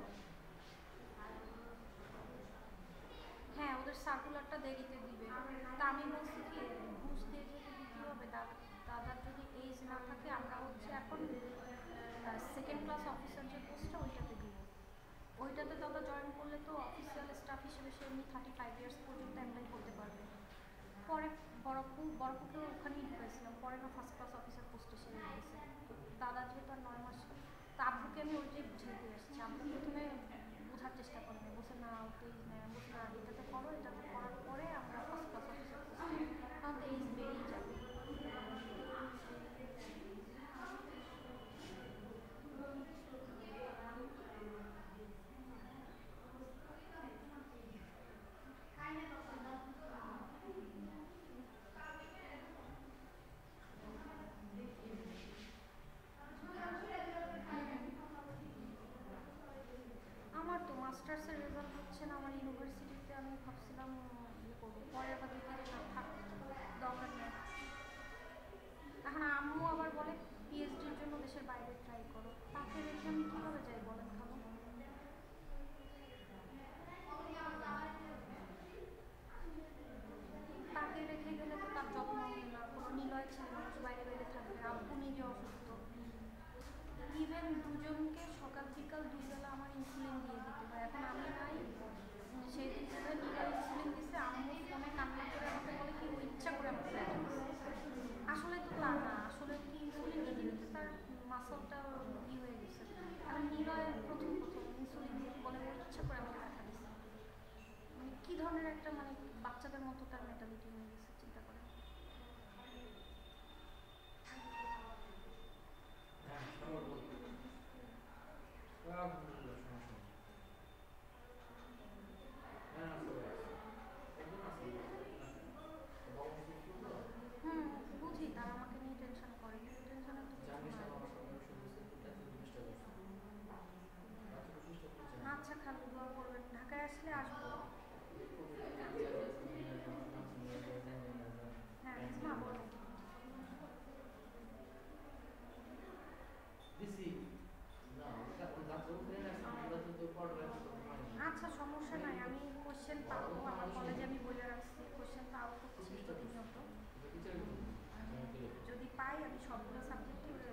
হ্যাঁ, ওদের সার্কুলারটা দেরিতে দিবে, তা আমি বলছি কি ঘুষ দিয়ে যেহেতু দিতে হবে, দাদার যদি এইজ না থাকে আমরা হচ্ছে এখন 2nd ক্লাস অফিসার যে পোস্টটা ওইটাতে দিব, ওইটাতে দাদা জয়েন করলে তো অফিসিয়াল স্টাফ হিসেবে সে এমনি 35 ইয়ার্স পর্যন্ত অ্যাপ্লাই করতে পারবে। পরে বড়পুকেও ওখানেই ঢুকেছিলাম, পরে না 1st ক্লাস অফিসার পোস্টে সে গেছে, তো দাদা যেহেতু আর 9 মাস, তো আব্বুকে আমি ওইটাই বুঝাইতে আসছি। আব্বু প্রথমে বোঝার চেষ্টা করেনি, বলছে না ওটাই বলছে না এটাতে করো, এটাতে করার পরে আমরা 1st ক্লাস অফিসার পোস্টে, কারণ তো এইজ বেড়েই যাবে। আমার তো মাস্টার্সের রেজাল্ট হচ্ছে না, আমার ইউনিভার্সিটিতে আমি ভাবছিলাম ইয়ে করবো, পরে আবার দেখি যে না থাক দরকার নেই। এখন আম্মু আবার বলে পিএইচডির জন্য দেশের বাইরে ট্রাই করো, তাকে রেখে আমি কীভাবে যাই বলেন খাবো? তাকে রেখে গেলে তো তার যত্ন হবে না, কোনো নিলয় ছেলে মানুষ বাইরে বাইরে থাকবে, আব্বু নিজে অসুস্থ, ইভেন দুজনকে সকাল বিকাল 2 বেলা আমার ইনসুলিন দিয়ে দিতে হয়। এখন আমি নাই, সেই দিন থেকে নিলয় ইনসুলিন দিচ্ছে, আম্মু ফোনে কান্না করে আমাকে বলে কি ও ইচ্ছা করে আমাকে দেয়, আসলে তো তা না, আসলে কি ইনসুলিন দিতে দিতে তার মাসলটা ই হয়ে গেছে। এখন নিলয় প্রথম ইনসুলিন বলে ও ইচ্ছা করে আমাকে দেখা দিচ্ছে, মানে কী ধরনের একটা মানে বাচ্চাদের মতো তার মেন্টালিটি হয়ে গেছে, চিন্তা করেন। বুঝি তারা আমাকে নিয়ে টেনশন করে, কিন্তু টেনশনের তো কিছু না। আচ্ছা খালি দোয়া করবেন, ঢাকায় আসলে আসবো। হ্যাঁ না বলো। আচ্ছা সমস্যা নাই, আমি কোশ্চেন পাবো, আমার কলেজে আমি বলে রাখছি কোশ্চেন তো আউট হচ্ছে প্রতিনিয়ত, যদি পাই আমি সবগুলো সাবজেক্টই দিব।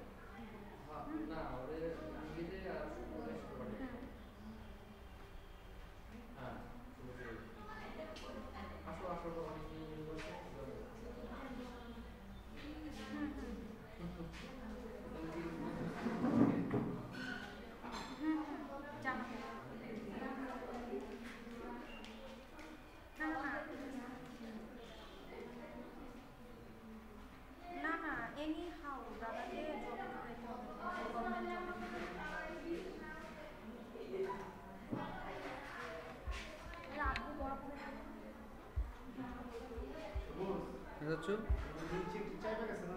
না না এনি হাউ দাদাকে জবে ঢুকাইতে হবে, গভর্নমেন্ট জবে। যাচ্ছ নিচে একটু চাইবে গেছে না